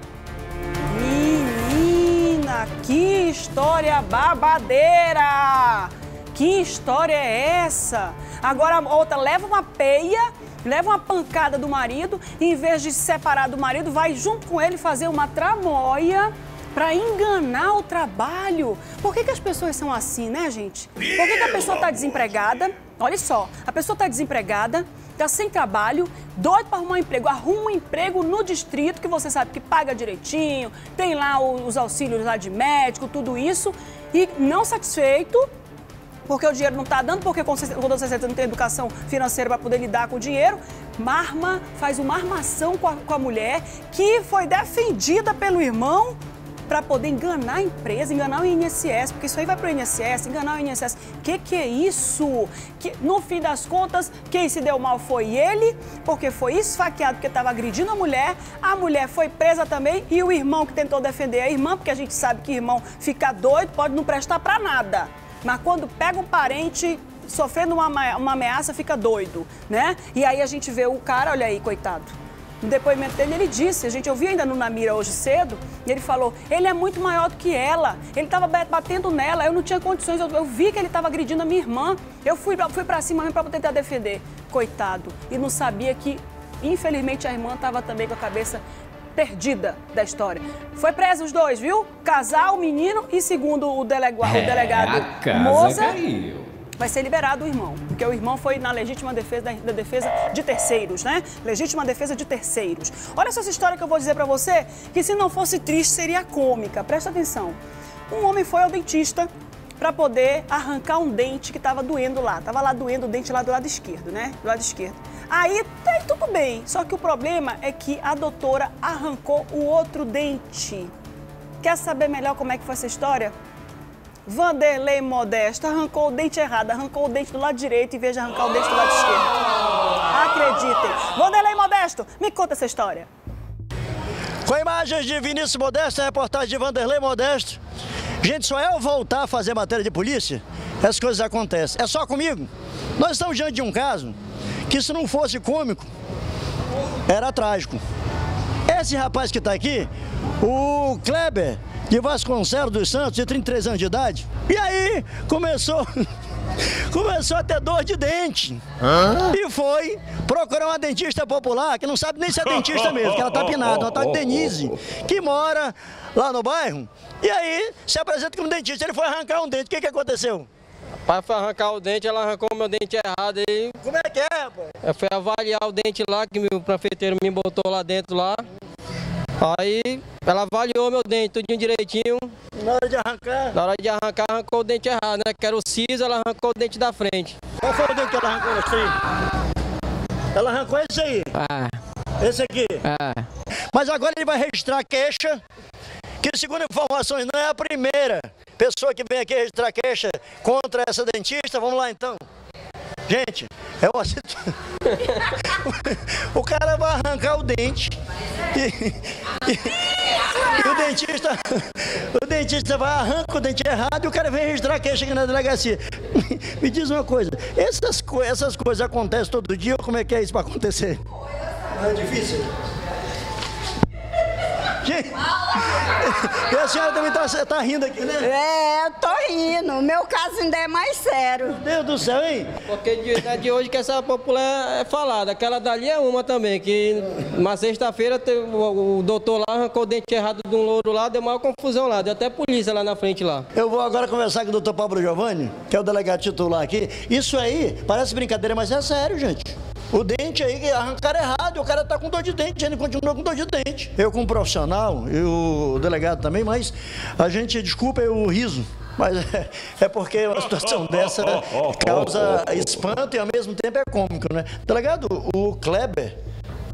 Menina, que história babadeira! Que história é essa? Agora a outra leva uma peia, leva uma pancada do marido e, em vez de se separar do marido, vai junto com ele fazer uma tramóia para enganar o trabalho. Por que que as pessoas são assim, né, gente? Por que que a pessoa está desempregada? Olha só, a pessoa está desempregada, está sem trabalho, doido para arrumar um emprego. Arruma um emprego no distrito, que você sabe que paga direitinho, tem lá os auxílios lá de médico, tudo isso, e não satisfeito, porque o dinheiro não está dando, porque com toda certeza não tem educação financeira para poder lidar com o dinheiro, marma, faz uma armação com a, com a mulher, que foi defendida pelo irmão, para poder enganar a empresa, enganar o I N S S, porque isso aí vai para o I N S S, enganar o I N S S. Que que é isso? Que, no fim das contas, quem se deu mal foi ele, porque foi esfaqueado, porque estava agredindo a mulher, a mulher foi presa também, e o irmão que tentou defender a irmã, porque a gente sabe que irmão fica doido, pode não prestar para nada. Mas quando pega um parente sofrendo uma, uma ameaça, fica doido, né? E aí a gente vê o cara, olha aí, coitado. No depoimento dele, ele disse, a gente ouviu ainda no Namira hoje cedo, e ele falou, ele é muito maior do que ela, ele estava batendo nela, eu não tinha condições, eu, eu vi que ele estava agredindo a minha irmã, eu fui, fui para cima mesmo para tentar defender. Coitado, e não sabia que, infelizmente, a irmã estava também com a cabeça perdida da história. Foi preso os dois, viu? Casal, menino, e segundo o, delega, é, o delegado a casa Moza, caiu. Vai ser liberado o irmão, porque o irmão foi na legítima defesa da, da defesa de terceiros, né? Legítima defesa de terceiros. Olha só essa história que eu vou dizer pra você, que se não fosse triste, seria cômica. Presta atenção. Um homem foi ao dentista para poder arrancar um dente que estava doendo lá. Tava lá doendo o dente lá do lado esquerdo, né? Do lado esquerdo. Aí, tá, tudo bem, só que o problema é que a doutora arrancou o outro dente. Quer saber melhor como é que foi essa história? Vanderlei Modesto arrancou o dente errado, arrancou o dente do lado direito em vez de arrancar o dente do lado esquerdo. Acreditem. Vanderlei Modesto, me conta essa história. Com imagens de Vinícius Modesto, a reportagem de Vanderlei Modesto. Gente, só eu voltar a fazer matéria de polícia, essas coisas acontecem. É só comigo. Nós estamos diante de um caso que, se não fosse cômico, era trágico. Esse rapaz que está aqui, o Kleber de Vasconcelos dos Santos, de trinta e três anos de idade, e aí começou, começou a ter dor de dente. Hã? E foi procurar uma dentista popular, que não sabe nem se é dentista mesmo, que ela tá pinada, uma tal de Denise, que mora lá no bairro, e aí se apresenta como dentista, ele foi arrancar um dente. O que que aconteceu? Para arrancar o dente, ela arrancou o meu dente errado aí. Como é que é, rapaz? Eu fui avaliar o dente lá, que o prefeiteiro me botou lá dentro lá. Aí ela avaliou meu dente tudinho direitinho. Na hora de arrancar? Na hora de arrancar, arrancou o dente errado, né? Que era o siso, ela arrancou o dente da frente. Qual foi o dente que ela arrancou? Ela arrancou esse aí? Ah. Esse aqui? Ah. Mas agora ele vai registrar queixa, que segundo informações não é a primeira pessoa que vem aqui registrar queixa contra essa dentista. Vamos lá então. Gente, é uma situação. O cara vai arrancar o dente e, e, e o dentista o dentista vai arrancar o dente errado e o cara vem registrar queixa aqui na delegacia. Me, me diz uma coisa, essas, essas coisas acontecem todo dia ou como é que é isso para acontecer? Não é difícil? Gente, e a senhora também tá, tá rindo aqui, né? É, eu tô rindo. O meu caso ainda é mais sério. Meu Deus do céu, hein? Porque de, é de hoje que essa popular é falada. Aquela dali é uma também, que uma sexta-feira o, o doutor lá arrancou o dente errado de um louro lá, deu maior confusão lá, deu até polícia lá na frente lá. Eu vou agora conversar com o doutor Pablo Giovanni, que é o delegado titular aqui. Isso aí parece brincadeira, mas é sério, gente. O dente aí, arrancaram errado, o cara tá com dor de dente, ele continua com dor de dente. Eu como profissional, e o delegado também, mas a gente, desculpa o riso, mas é, é porque uma situação dessa causa espanto e ao mesmo tempo é cômico, né? Delegado, o Kleber,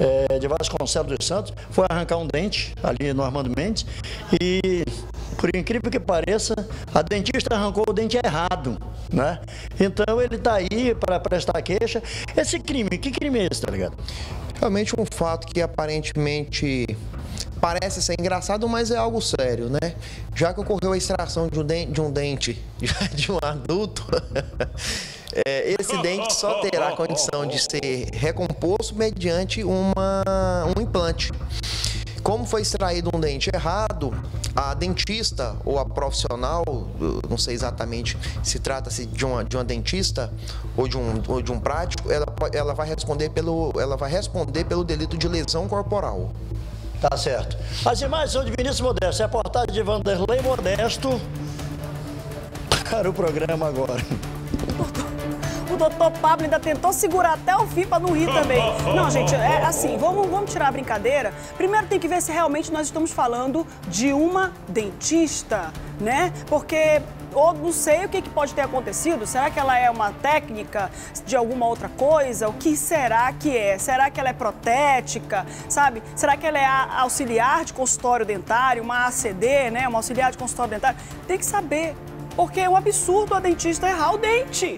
é, de Vasconcelos dos Santos, foi arrancar um dente ali no Armando Mendes e, por incrível que pareça, a dentista arrancou o dente errado, né? Então ele está aí para prestar queixa. Esse crime, que crime é esse, tá ligado? Realmente um fato que aparentemente parece ser engraçado, mas é algo sério, né? Já que ocorreu a extração de um dente, de, um dente, de um adulto, é, esse dente só terá condição de ser recomposto mediante uma, um implante. Como foi extraído um dente errado, a dentista ou a profissional, não sei exatamente se trata-se de uma, de uma dentista ou de um, ou de um prático, ela, ela, vai responder pelo, ela vai responder pelo delito de lesão corporal. Tá certo. As imagens são de Vinícius Modesto, reportagem de Vanderlei Modesto para o programa agora. O doutor Pablo ainda tentou segurar até o fim para não rir também. Não, gente, é assim, vamos, vamos tirar a brincadeira. Primeiro tem que ver se realmente nós estamos falando de uma dentista, né? Porque... ou não sei o que pode ter acontecido. Será que ela é uma técnica de alguma outra coisa? O que será que é? Será que ela é protética, sabe? Será que ela é auxiliar de consultório dentário, uma A C D, né? Uma auxiliar de consultório dentário? Tem que saber, porque é um absurdo a dentista errar o dente.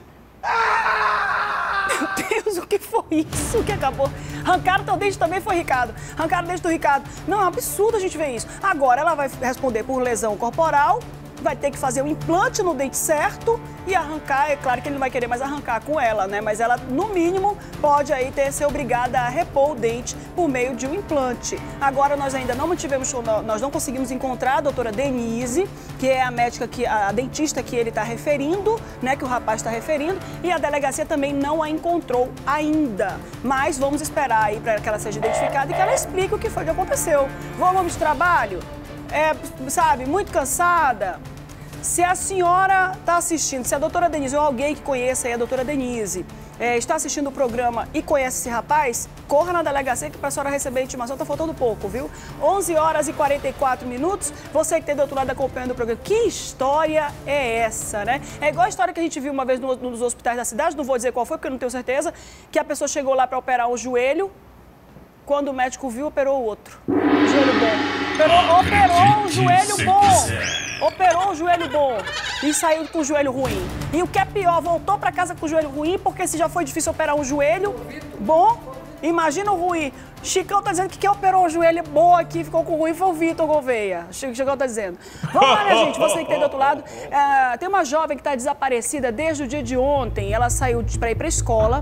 Meu Deus, o que foi isso que acabou? Arrancaram teu dente também, foi Ricardo. Arrancaram o dente do Ricardo. Não, é um absurdo a gente ver isso. Agora ela vai responder por lesão corporal, vai ter que fazer um implante no dente certo e arrancar. É claro que ele não vai querer mais arrancar com ela, né? Mas ela, no mínimo, pode aí ter ser obrigada a repor o dente por meio de um implante. Agora, nós ainda não mantivemos, nós não conseguimos encontrar a doutora Denise, que é a médica, que, a dentista que ele está referindo, né? Que o rapaz está referindo, e a delegacia também não a encontrou ainda. Mas vamos esperar aí para que ela seja identificada e que ela explique o que foi que aconteceu. Volume de trabalho? É, sabe, muito cansada? Se a senhora está assistindo, se a doutora Denise ou alguém que conheça aí a doutora Denise é, está assistindo o programa e conhece esse rapaz, corra na delegacia que para a senhora receber a intimação, tá faltando pouco, viu? onze horas e quarenta e quatro minutos, você que tem do outro lado acompanhando o programa, que história é essa, né? É igual a história que a gente viu uma vez no, nos hospitais da cidade, não vou dizer qual foi porque eu não tenho certeza, que a pessoa chegou lá para operar um joelho, quando o médico viu, operou o outro. Joelho bom. Operou, operou um joelho bom. Operou um joelho bom e saiu com o joelho ruim. E o que é pior, voltou para casa com o joelho ruim, porque se já foi difícil operar um joelho bom, imagina o ruim. Chicão tá dizendo que quem operou o joelho bom aqui, ficou com ruim, foi o Vitor Gouveia. Chicão tá dizendo. Vamos lá, minha gente, você que tem do outro lado. É, tem uma jovem que está desaparecida desde o dia de ontem. Ela saiu para ir para a escola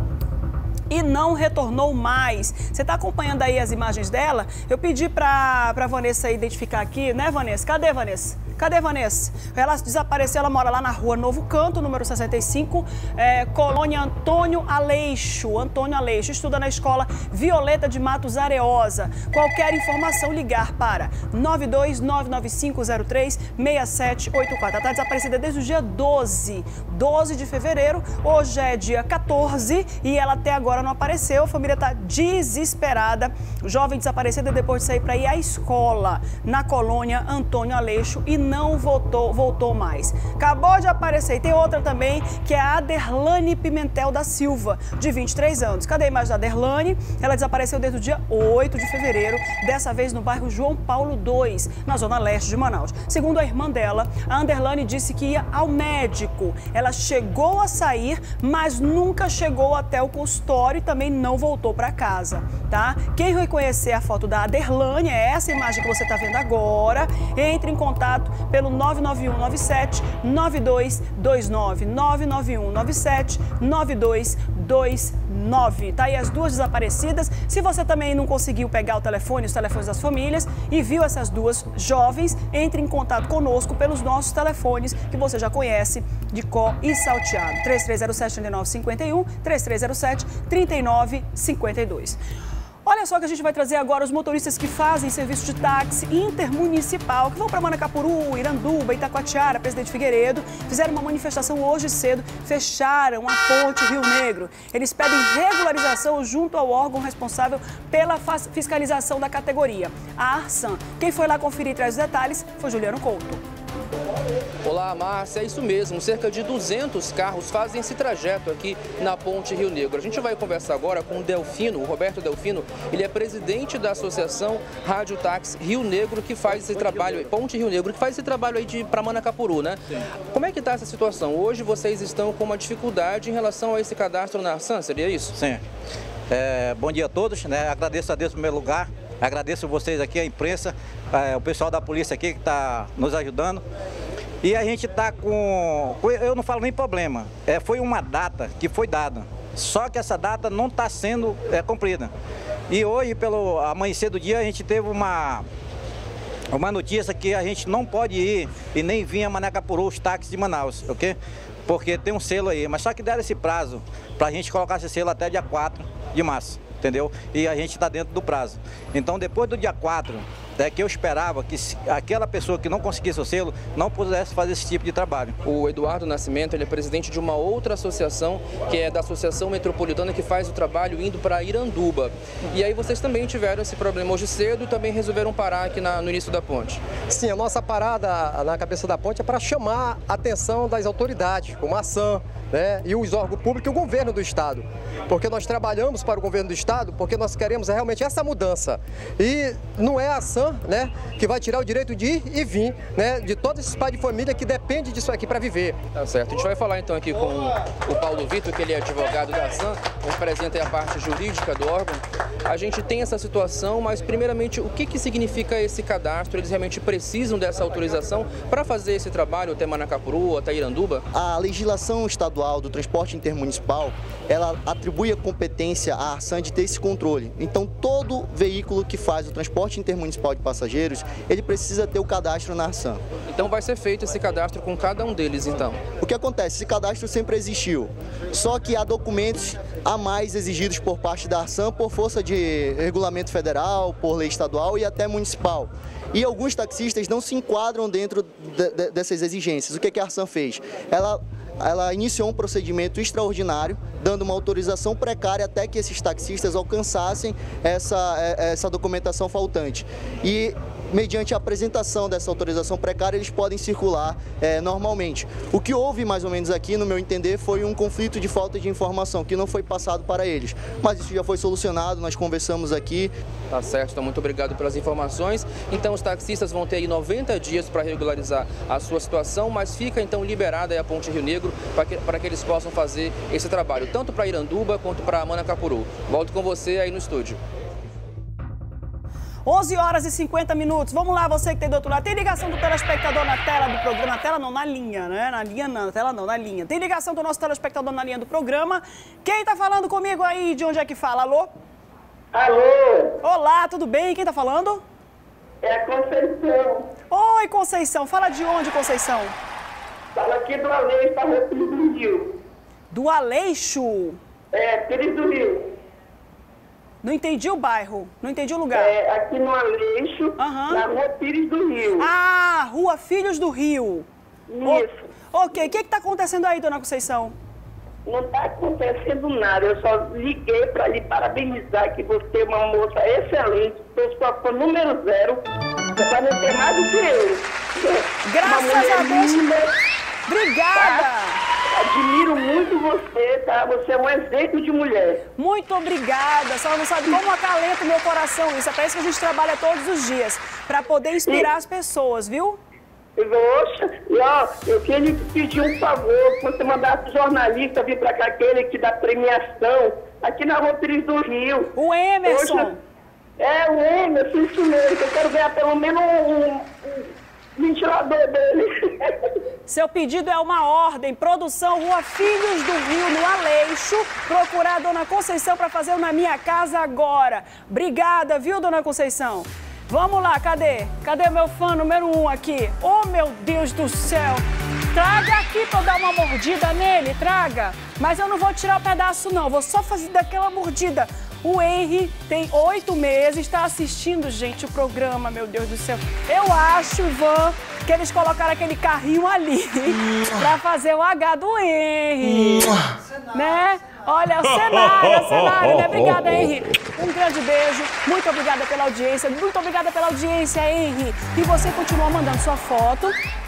e não retornou mais. Você está acompanhando aí as imagens dela? Eu pedi para a Vanessa identificar aqui, né, Vanessa? Cadê, Vanessa? Cadê, Vanessa? Ela desapareceu, ela mora lá na rua Novo Canto, número sessenta e cinco, é, Colônia Antônio Aleixo. Antônio Aleixo, estuda na escola Violeta de Matos Areosa. Qualquer informação, ligar para nove dois nove nove cinco zero três seis sete oito quatro. Ela está desaparecida desde o dia doze, doze de fevereiro. Hoje é dia quatorze e ela até agora não apareceu. A família está desesperada. O jovem desaparecida depois de sair para ir à escola na Colônia Antônio Aleixo e não voltou, voltou mais. Acabou de aparecer. E tem outra também, que é a Aderlane Pimentel da Silva, de vinte e três anos. Cadê a imagem da Aderlane? Ela desapareceu desde o dia oito de fevereiro, dessa vez no bairro João Paulo dois, na zona leste de Manaus. Segundo a irmã dela, a Aderlane disse que ia ao médico. Ela chegou a sair, mas nunca chegou até o consultório e também não voltou para casa, tá? Quem reconhecer a foto da Aderlane, é essa imagem que você está vendo agora, entre em contato pelo nove nove um nove sete nove dois dois nove, nove nove um nove sete nove dois dois nove. Tá aí as duas desaparecidas. Se você também não conseguiu pegar o telefone, os telefones das famílias e viu essas duas jovens, entre em contato conosco pelos nossos telefones que você já conhece de có e salteado. três três zero sete, três nove cinco um, três três zero sete, três nove cinco dois. Olha só que a gente vai trazer agora os motoristas que fazem serviço de táxi intermunicipal, que vão para Manacapuru, Iranduba, Itacoatiara, Presidente Figueiredo, fizeram uma manifestação hoje cedo, fecharam a ponte Rio Negro. Eles pedem regularização junto ao órgão responsável pela fiscalização da categoria, a Arsan. Quem foi lá conferir e traz os detalhes foi Juliano Couto. Olá, Márcia, é isso mesmo. Cerca de duzentos carros fazem esse trajeto aqui na Ponte Rio Negro. A gente vai conversar agora com o Delfino, o Roberto Delfino. Ele é presidente da Associação Rádio Táxi Rio Negro, que faz esse Ponte trabalho, Rio Ponte Rio Negro, que faz esse trabalho aí de para Manacapuru, né? Sim. Como é que está essa situação? Hoje vocês estão com uma dificuldade em relação a esse cadastro na Arsan, seria isso? Sim. É, bom dia a todos, né? Agradeço a Deus em primeiro lugar. Agradeço vocês aqui, a imprensa, é, o pessoal da polícia aqui que está nos ajudando. E a gente está com, eu não falo nem problema, é, foi uma data que foi dada, só que essa data não está sendo é, cumprida. E hoje, pelo amanhecer do dia, a gente teve uma, uma notícia que a gente não pode ir e nem vir a Manacapuru, os táxis de Manaus, ok? Porque tem um selo aí, mas só que deram esse prazo para a gente colocar esse selo até dia quatro de março. Entendeu? E a gente está dentro do prazo. Então, depois do dia quatro, é que eu esperava que aquela pessoa que não conseguisse o selo não pudesse fazer esse tipo de trabalho. O Eduardo Nascimento, ele é presidente de uma outra associação, que é da Associação Metropolitana, que faz o trabalho indo para Iranduba. E aí vocês também tiveram esse problema hoje cedo e também resolveram parar aqui na, no início da ponte. Sim, a nossa parada na cabeça da ponte é para chamar a atenção das autoridades, como a Arsan, né, e os órgãos públicos e o governo do estado. Porque nós trabalhamos para o governo do estado, porque nós queremos realmente essa mudança. E não é a Arsan, né, que vai tirar o direito de ir e vir, né, de todos esses pais de família que dependem disso aqui para viver. Tá certo. A gente vai falar então aqui com o Paulo Vitor, que ele é advogado da Arsan, representa a parte jurídica do órgão. A gente tem essa situação, mas primeiramente, o que, que significa esse cadastro? Eles realmente precisam dessa autorização para fazer esse trabalho até Manacapuru, até Iranduba? A legislação estadual do transporte intermunicipal, ela atribui a competência à Arsan de ter esse controle. Então, todo veículo que faz o transporte intermunicipal de passageiros, ele precisa ter o cadastro na Arsan. Então, vai ser feito esse cadastro com cada um deles, então? O que acontece? Esse cadastro sempre existiu, só que há documentos a mais exigidos por parte da Arsan por força de regulamento federal, por lei estadual e até municipal. E alguns taxistas não se enquadram dentro de, de, dessas exigências. O que, que a Arsan fez? Ela Ela iniciou um procedimento extraordinário, dando uma autorização precária até que esses taxistas alcançassem essa, essa documentação faltante. E, mediante a apresentação dessa autorização precária, eles podem circular é, normalmente. O que houve, mais ou menos aqui, no meu entender, foi um conflito de falta de informação, que não foi passado para eles. Mas isso já foi solucionado, nós conversamos aqui. Tá certo, então muito obrigado pelas informações. Então os taxistas vão ter aí noventa dias para regularizar a sua situação, mas fica então liberada aí a Ponte Rio Negro para que, para que eles possam fazer esse trabalho, tanto para Iranduba quanto para Manacapuru. Volto com você aí no estúdio. onze horas e cinquenta minutos. Vamos lá, você que tem do outro lado. Tem ligação do telespectador na tela do programa. Na tela não, na linha, né? Na linha não, na tela não, na linha. Tem ligação do nosso telespectador na linha do programa. Quem tá falando comigo aí? De onde é que fala? Alô? Alô? Olá, tudo bem? Quem tá falando? É a Conceição. Oi, Conceição. Fala de onde, Conceição? Fala aqui do Aleixo, da Rua Pires do Rio. Do Aleixo? É, Pires do Rio. Não entendi o bairro, não entendi o lugar. É, aqui no Aleixo, uhum. Na Rua Pires do Rio. Ah, Rua Filhos do Rio. Isso. O... Ok, o que está acontecendo aí, dona Conceição? Não está acontecendo nada, eu só liguei para lhe parabenizar que você é uma moça excelente, eu só for número zero, você vai não ter mais do que eu. Graças a Deus. Linda, obrigada. Tá? Admiro muito você, tá? Você é um exemplo de mulher. Muito obrigada. Só não sabe como acalenta o meu coração isso. É para isso que a gente trabalha todos os dias, para poder inspirar e... as pessoas, viu? Poxa, e ó, eu queria lhe pedir um favor, que você mandasse o jornalista vir pra cá, aquele que dá premiação, aqui na Rua Pires do Rio. O Emerson. Poxa, é, o Emerson, isso mesmo, eu quero ganhar pelo menos um, um, um ventilador dele. Seu pedido é uma ordem, produção Rua Filhos do Rio, no Aleixo, procurar a dona Conceição para fazer o Na Minha Casa agora. Obrigada, viu, dona Conceição? Vamos lá, cadê? Cadê meu fã número um aqui? Oh, meu Deus do céu! Traga aqui pra eu dar uma mordida nele, traga! Mas eu não vou tirar o pedaço, não. Vou só fazer daquela mordida. O Henry tem oito meses, está assistindo, gente, o programa, meu Deus do céu. Eu acho, Ivan, que eles colocaram aquele carrinho ali pra fazer o H do Henry, né? Olha, o cenário, o cenário, né? Obrigada, Henry. Um grande beijo. Muito obrigada pela audiência. Muito obrigada pela audiência, Henry. E você continua mandando sua foto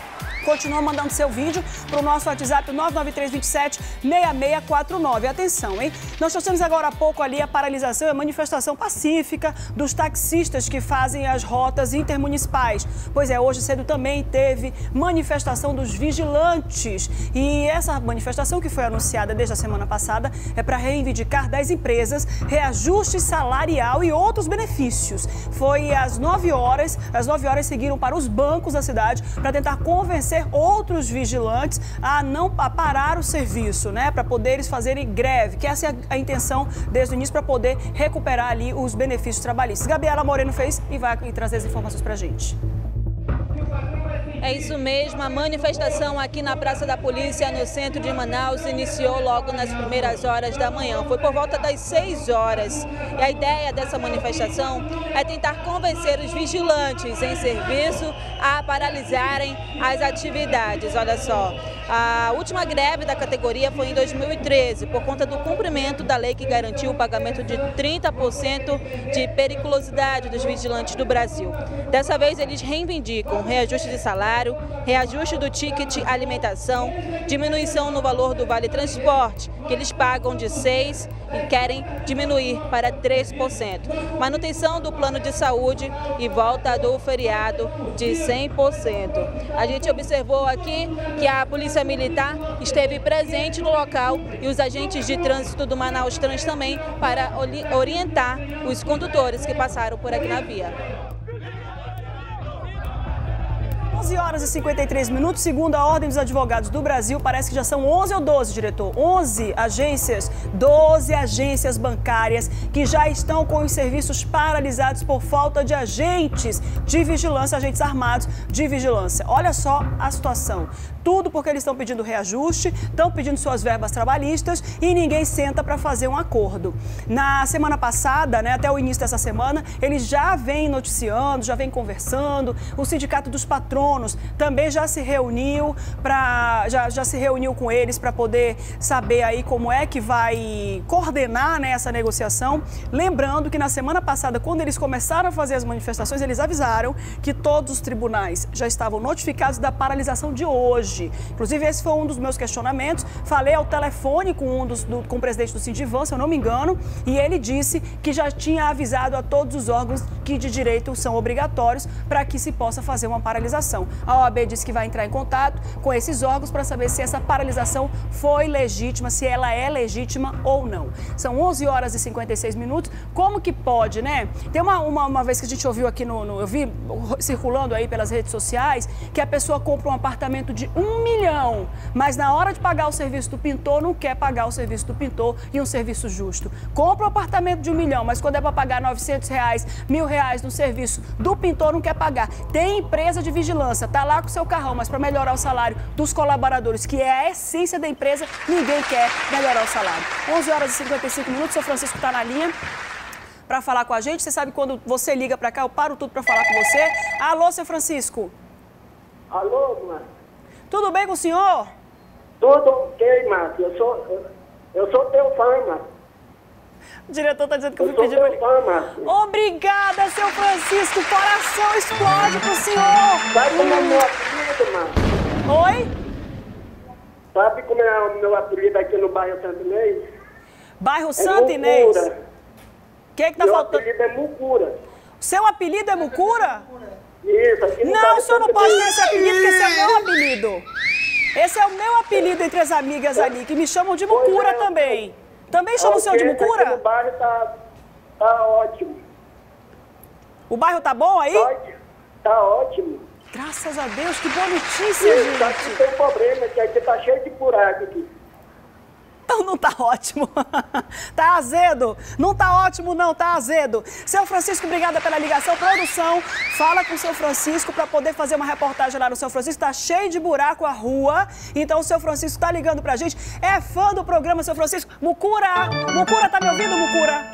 Continua mandando seu vídeo para o nosso WhatsApp nove nove três dois sete, seis seis quatro nove. Atenção, hein? Nós trouxemos agora há pouco ali a paralisação e a manifestação pacífica dos taxistas que fazem as rotas intermunicipais. Pois é, hoje cedo também teve manifestação dos vigilantes. E essa manifestação que foi anunciada desde a semana passada é para reivindicar das empresas reajuste salarial e outros benefícios. Foi às nove horas, às nove horas seguiram para os bancos da cidade para tentar convencer outros vigilantes a não a parar o serviço, né, para poder eles fazerem greve, que essa é a, a intenção desde o início, para poder recuperar ali os benefícios trabalhistas. Gabriela Moreno fez e vai trazer as informações para a gente. É isso mesmo, a manifestação aqui na Praça da Polícia, no centro de Manaus, iniciou logo nas primeiras horas da manhã. Foi por volta das seis horas. E a ideia dessa manifestação é tentar convencer os vigilantes em serviço a paralisarem as atividades. Olha só, a última greve da categoria foi em dois mil e treze, por conta do cumprimento da lei que garantiu o pagamento de trinta por cento de periculosidade dos vigilantes do Brasil. Dessa vez, eles reivindicam reajuste de salário, reajuste do ticket alimentação, diminuição no valor do vale transporte, que eles pagam de seis por cento e querem diminuir para três por cento. Manutenção do plano de saúde e volta do feriado de cem por cento. A gente observou aqui que a Polícia Militar esteve presente no local e os agentes de trânsito do Manaus Trans também para orientar os condutores que passaram por aqui na via. onze horas e cinquenta e três minutos, segundo a Ordem dos Advogados do Brasil, parece que já são onze ou doze, diretor? onze agências, doze agências bancárias que já estão com os serviços paralisados por falta de agentes de vigilância, agentes armados de vigilância. Olha só a situação. Tudo porque eles estão pedindo reajuste, estão pedindo suas verbas trabalhistas e ninguém senta para fazer um acordo. Na semana passada, né, até o início dessa semana, eles já vêm noticiando, já vêm conversando. O Sindicato dos Patronos também já se reuniu para já, já se reuniu com eles para poder saber aí como é que vai coordenar, né, essa negociação. Lembrando que na semana passada, quando eles começaram a fazer as manifestações, eles avisaram que todos os tribunais já estavam notificados da paralisação de hoje. Inclusive, esse foi um dos meus questionamentos. Falei ao telefone com, um dos, do, com o presidente do Sindivan, se eu não me engano, e ele disse que já tinha avisado a todos os órgãos que de direito são obrigatórios para que se possa fazer uma paralisação. A O A B disse que vai entrar em contato com esses órgãos para saber se essa paralisação foi legítima, se ela é legítima ou não. São onze horas e cinquenta e seis minutos. Como que pode, né? Tem uma, uma, uma vez que a gente ouviu aqui, no, no, eu vi circulando aí pelas redes sociais, que a pessoa compra um apartamento de um milhão, mas na hora de pagar o serviço do pintor, não quer pagar o serviço do pintor e um serviço justo. Compra um apartamento de um milhão, mas quando é para pagar novecentos reais, mil reais no serviço do pintor, não quer pagar. Tem empresa de vigilância, tá lá com o seu carrão, mas para melhorar o salário dos colaboradores, que é a essência da empresa, ninguém quer melhorar o salário. onze horas e cinquenta e cinco minutos, o seu Francisco está na linha para falar com a gente. Você sabe quando você liga para cá, eu paro tudo para falar com você. Alô, seu Francisco. Alô, mano. Tudo bem com o senhor? Tudo ok, Márcio. Eu sou, eu, eu sou teu fã, Márcio. O diretor está dizendo que eu, eu fui pedir... Teu fã, Márcio. Obrigada, seu Francisco. O coração explode pro senhor. Sabe como é o meu apelido, Márcio? Oi? Sabe como é o meu apelido aqui no bairro Santo Inês? Bairro é Santo Inês? O que que tá meu faltando? Meu apelido é Mucura. Seu apelido é Mucura? Isso, aqui no Não, o senhor não pode ter esse apelido, porque esse é o meu apelido. Esse é o meu apelido entre as amigas ali, que me chamam de Mucura é, também. Também chamam o senhor de Mucura? Aqui o bairro tá, tá ótimo. O bairro tá bom aí? Tá, tá ótimo. Graças a Deus, que boa notícia, Isso, gente. Tá aqui tem problema, que aqui tá cheio de buraco aqui. Então não tá ótimo. Tá azedo. Não tá ótimo, não, tá azedo. Seu Francisco, obrigada pela ligação. Produção, fala com o seu Francisco para poder fazer uma reportagem lá no seu Francisco. Tá cheio de buraco a rua. Então o seu Francisco tá ligando pra gente. É fã do programa, seu Francisco. Mucura! Mucura, tá me ouvindo, Mucura?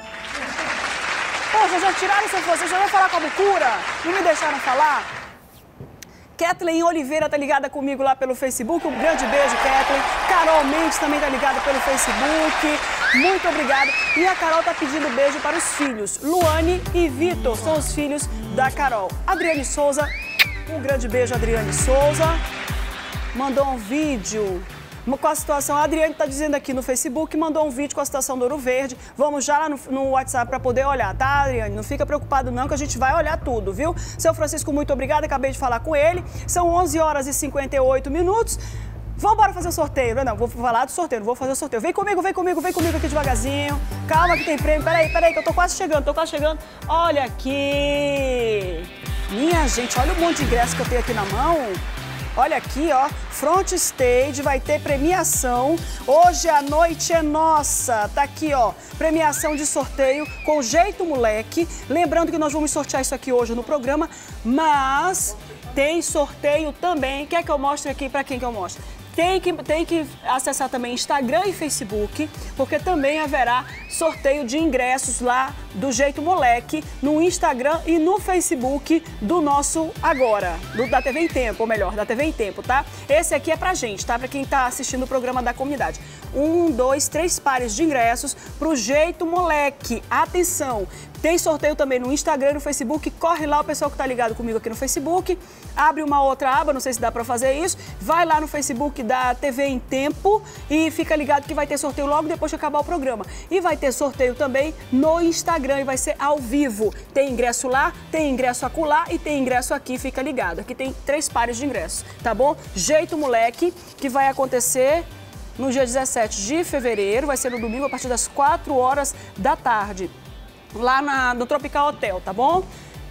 Poxa, já tiraram o seu Francisco. Já vai falar com a Mucura? Não me deixaram falar? Kathleen Oliveira tá ligada comigo lá pelo Facebook. Um grande beijo, Kathleen. Carol Mendes também tá ligada pelo Facebook. Muito obrigada. E a Carol tá pedindo beijo para os filhos. Luane e Vitor são os filhos da Carol. Adriane Souza, um grande beijo, Adriane Souza. mandou um vídeo com a situação. A Adriane está dizendo aqui no Facebook, mandou um vídeo com a situação do Ouro Verde. Vamos já lá no, no WhatsApp para poder olhar, tá, Adriane? Não fica preocupado não, que a gente vai olhar tudo, viu? Seu Francisco, muito obrigada, acabei de falar com ele. São onze horas e cinquenta e oito minutos. Vamos embora fazer o sorteio. Não, não, vou falar do sorteio, não vou fazer o sorteio. Vem comigo, vem comigo, vem comigo aqui devagarzinho. Calma que tem prêmio. Peraí, peraí, que eu tô quase chegando, tô quase chegando. Olha aqui. Minha gente, olha o monte de ingresso que eu tenho aqui na mão. Olha aqui, ó, Front Stage, vai ter premiação. Hoje a noite é nossa. Tá aqui, ó, premiação de sorteio com Jeito Moleque. Lembrando que nós vamos sortear isso aqui hoje no programa, mas tem sorteio também. Quer que eu mostre aqui? Pra quem que eu mostro? Tem que, tem que acessar também Instagram e Facebook, porque também haverá sorteio de ingressos lá do Jeito Moleque, no Instagram e no Facebook do nosso Agora, do, da T V em Tempo, ou melhor, da T V em Tempo, tá? Esse aqui é pra gente, tá? Pra quem tá assistindo o programa da comunidade. Um, dois, três pares de ingressos pro Jeito Moleque. Atenção! Tem sorteio também no Instagram e no Facebook. Corre lá, o pessoal que tá ligado comigo aqui no Facebook. Abre uma outra aba, não sei se dá pra fazer isso. Vai lá no Facebook da T V em Tempo e fica ligado que vai ter sorteio logo depois que acabar o programa. E vai ter sorteio também no Instagram e vai ser ao vivo. Tem ingresso lá, tem ingresso acolá e tem ingresso aqui, fica ligado. Aqui tem três pares de ingressos, tá bom? Jeito Moleque, que vai acontecer no dia dezessete de fevereiro, vai ser no domingo a partir das quatro horas da tarde. Lá na, no Tropical Hotel, tá bom?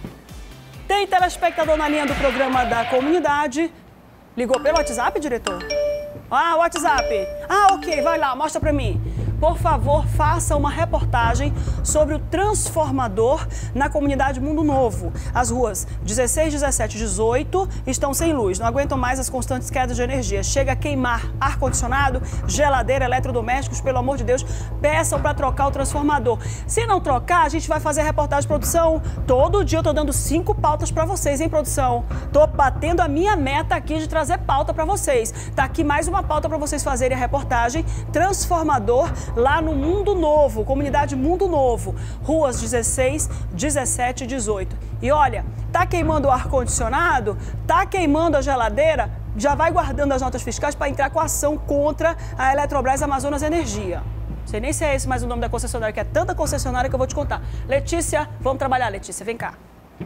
Tem telespectador na linha do programa da comunidade. Ligou pelo WhatsApp, diretor? Ah, WhatsApp. Ah, ok, vai lá, mostra pra mim. Por favor, faça uma reportagem sobre o transformador na comunidade Mundo Novo. As ruas dezesseis, dezessete e dezoito estão sem luz, não aguentam mais as constantes quedas de energia. Chega a queimar ar-condicionado, geladeira, eletrodomésticos, pelo amor de Deus, peçam para trocar o transformador. Se não trocar, a gente vai fazer a reportagem de produção. Todo dia eu tô dando cinco pautas para vocês, hein, produção? Tô batendo a minha meta aqui de trazer pauta para vocês. Tá aqui mais uma pauta para vocês fazerem a reportagem transformador lá no Mundo Novo, comunidade Mundo Novo, ruas dezesseis, dezessete e dezoito. E olha, tá queimando o ar-condicionado, tá queimando a geladeira, já vai guardando as notas fiscais para entrar com ação contra a Eletrobras Amazonas Energia. Não sei nem se é esse mais o nome da concessionária, que é tanta concessionária que eu vou te contar. Letícia, vamos trabalhar, Letícia, vem cá.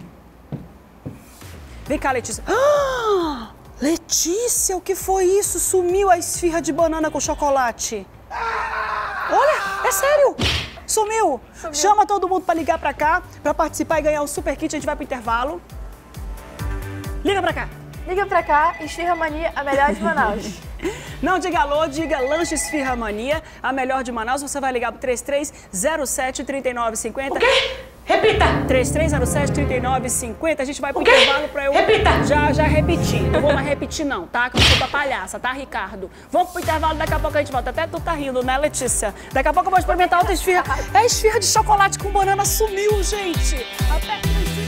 Vem cá, Letícia. Ah, Letícia, o que foi isso? Sumiu a esfirra de banana com chocolate. Olha, é sério, sumiu. sumiu. Chama todo mundo para ligar para cá, para participar e ganhar um super kit. A gente vai pro intervalo. Liga para cá. Liga para cá, Esfirra Mania, a melhor de Manaus. Não diga alô, diga Lanche Esfirra Mania, a melhor de Manaus. Você vai ligar pro três três zero sete, três nove cinco zero. O quê? Repita! três três zero sete, três nove cinco zero. A gente vai pro intervalo pra eu... Repita! Já, já repeti. Não vou mais repetir não, tá? Que eu sou pra palhaça, tá, Ricardo? Vamos pro intervalo, daqui a pouco a gente volta. Até tu tá rindo, né, Letícia? Daqui a pouco eu vou experimentar outra esfirra. É esfirra de chocolate com banana, sumiu, gente! Até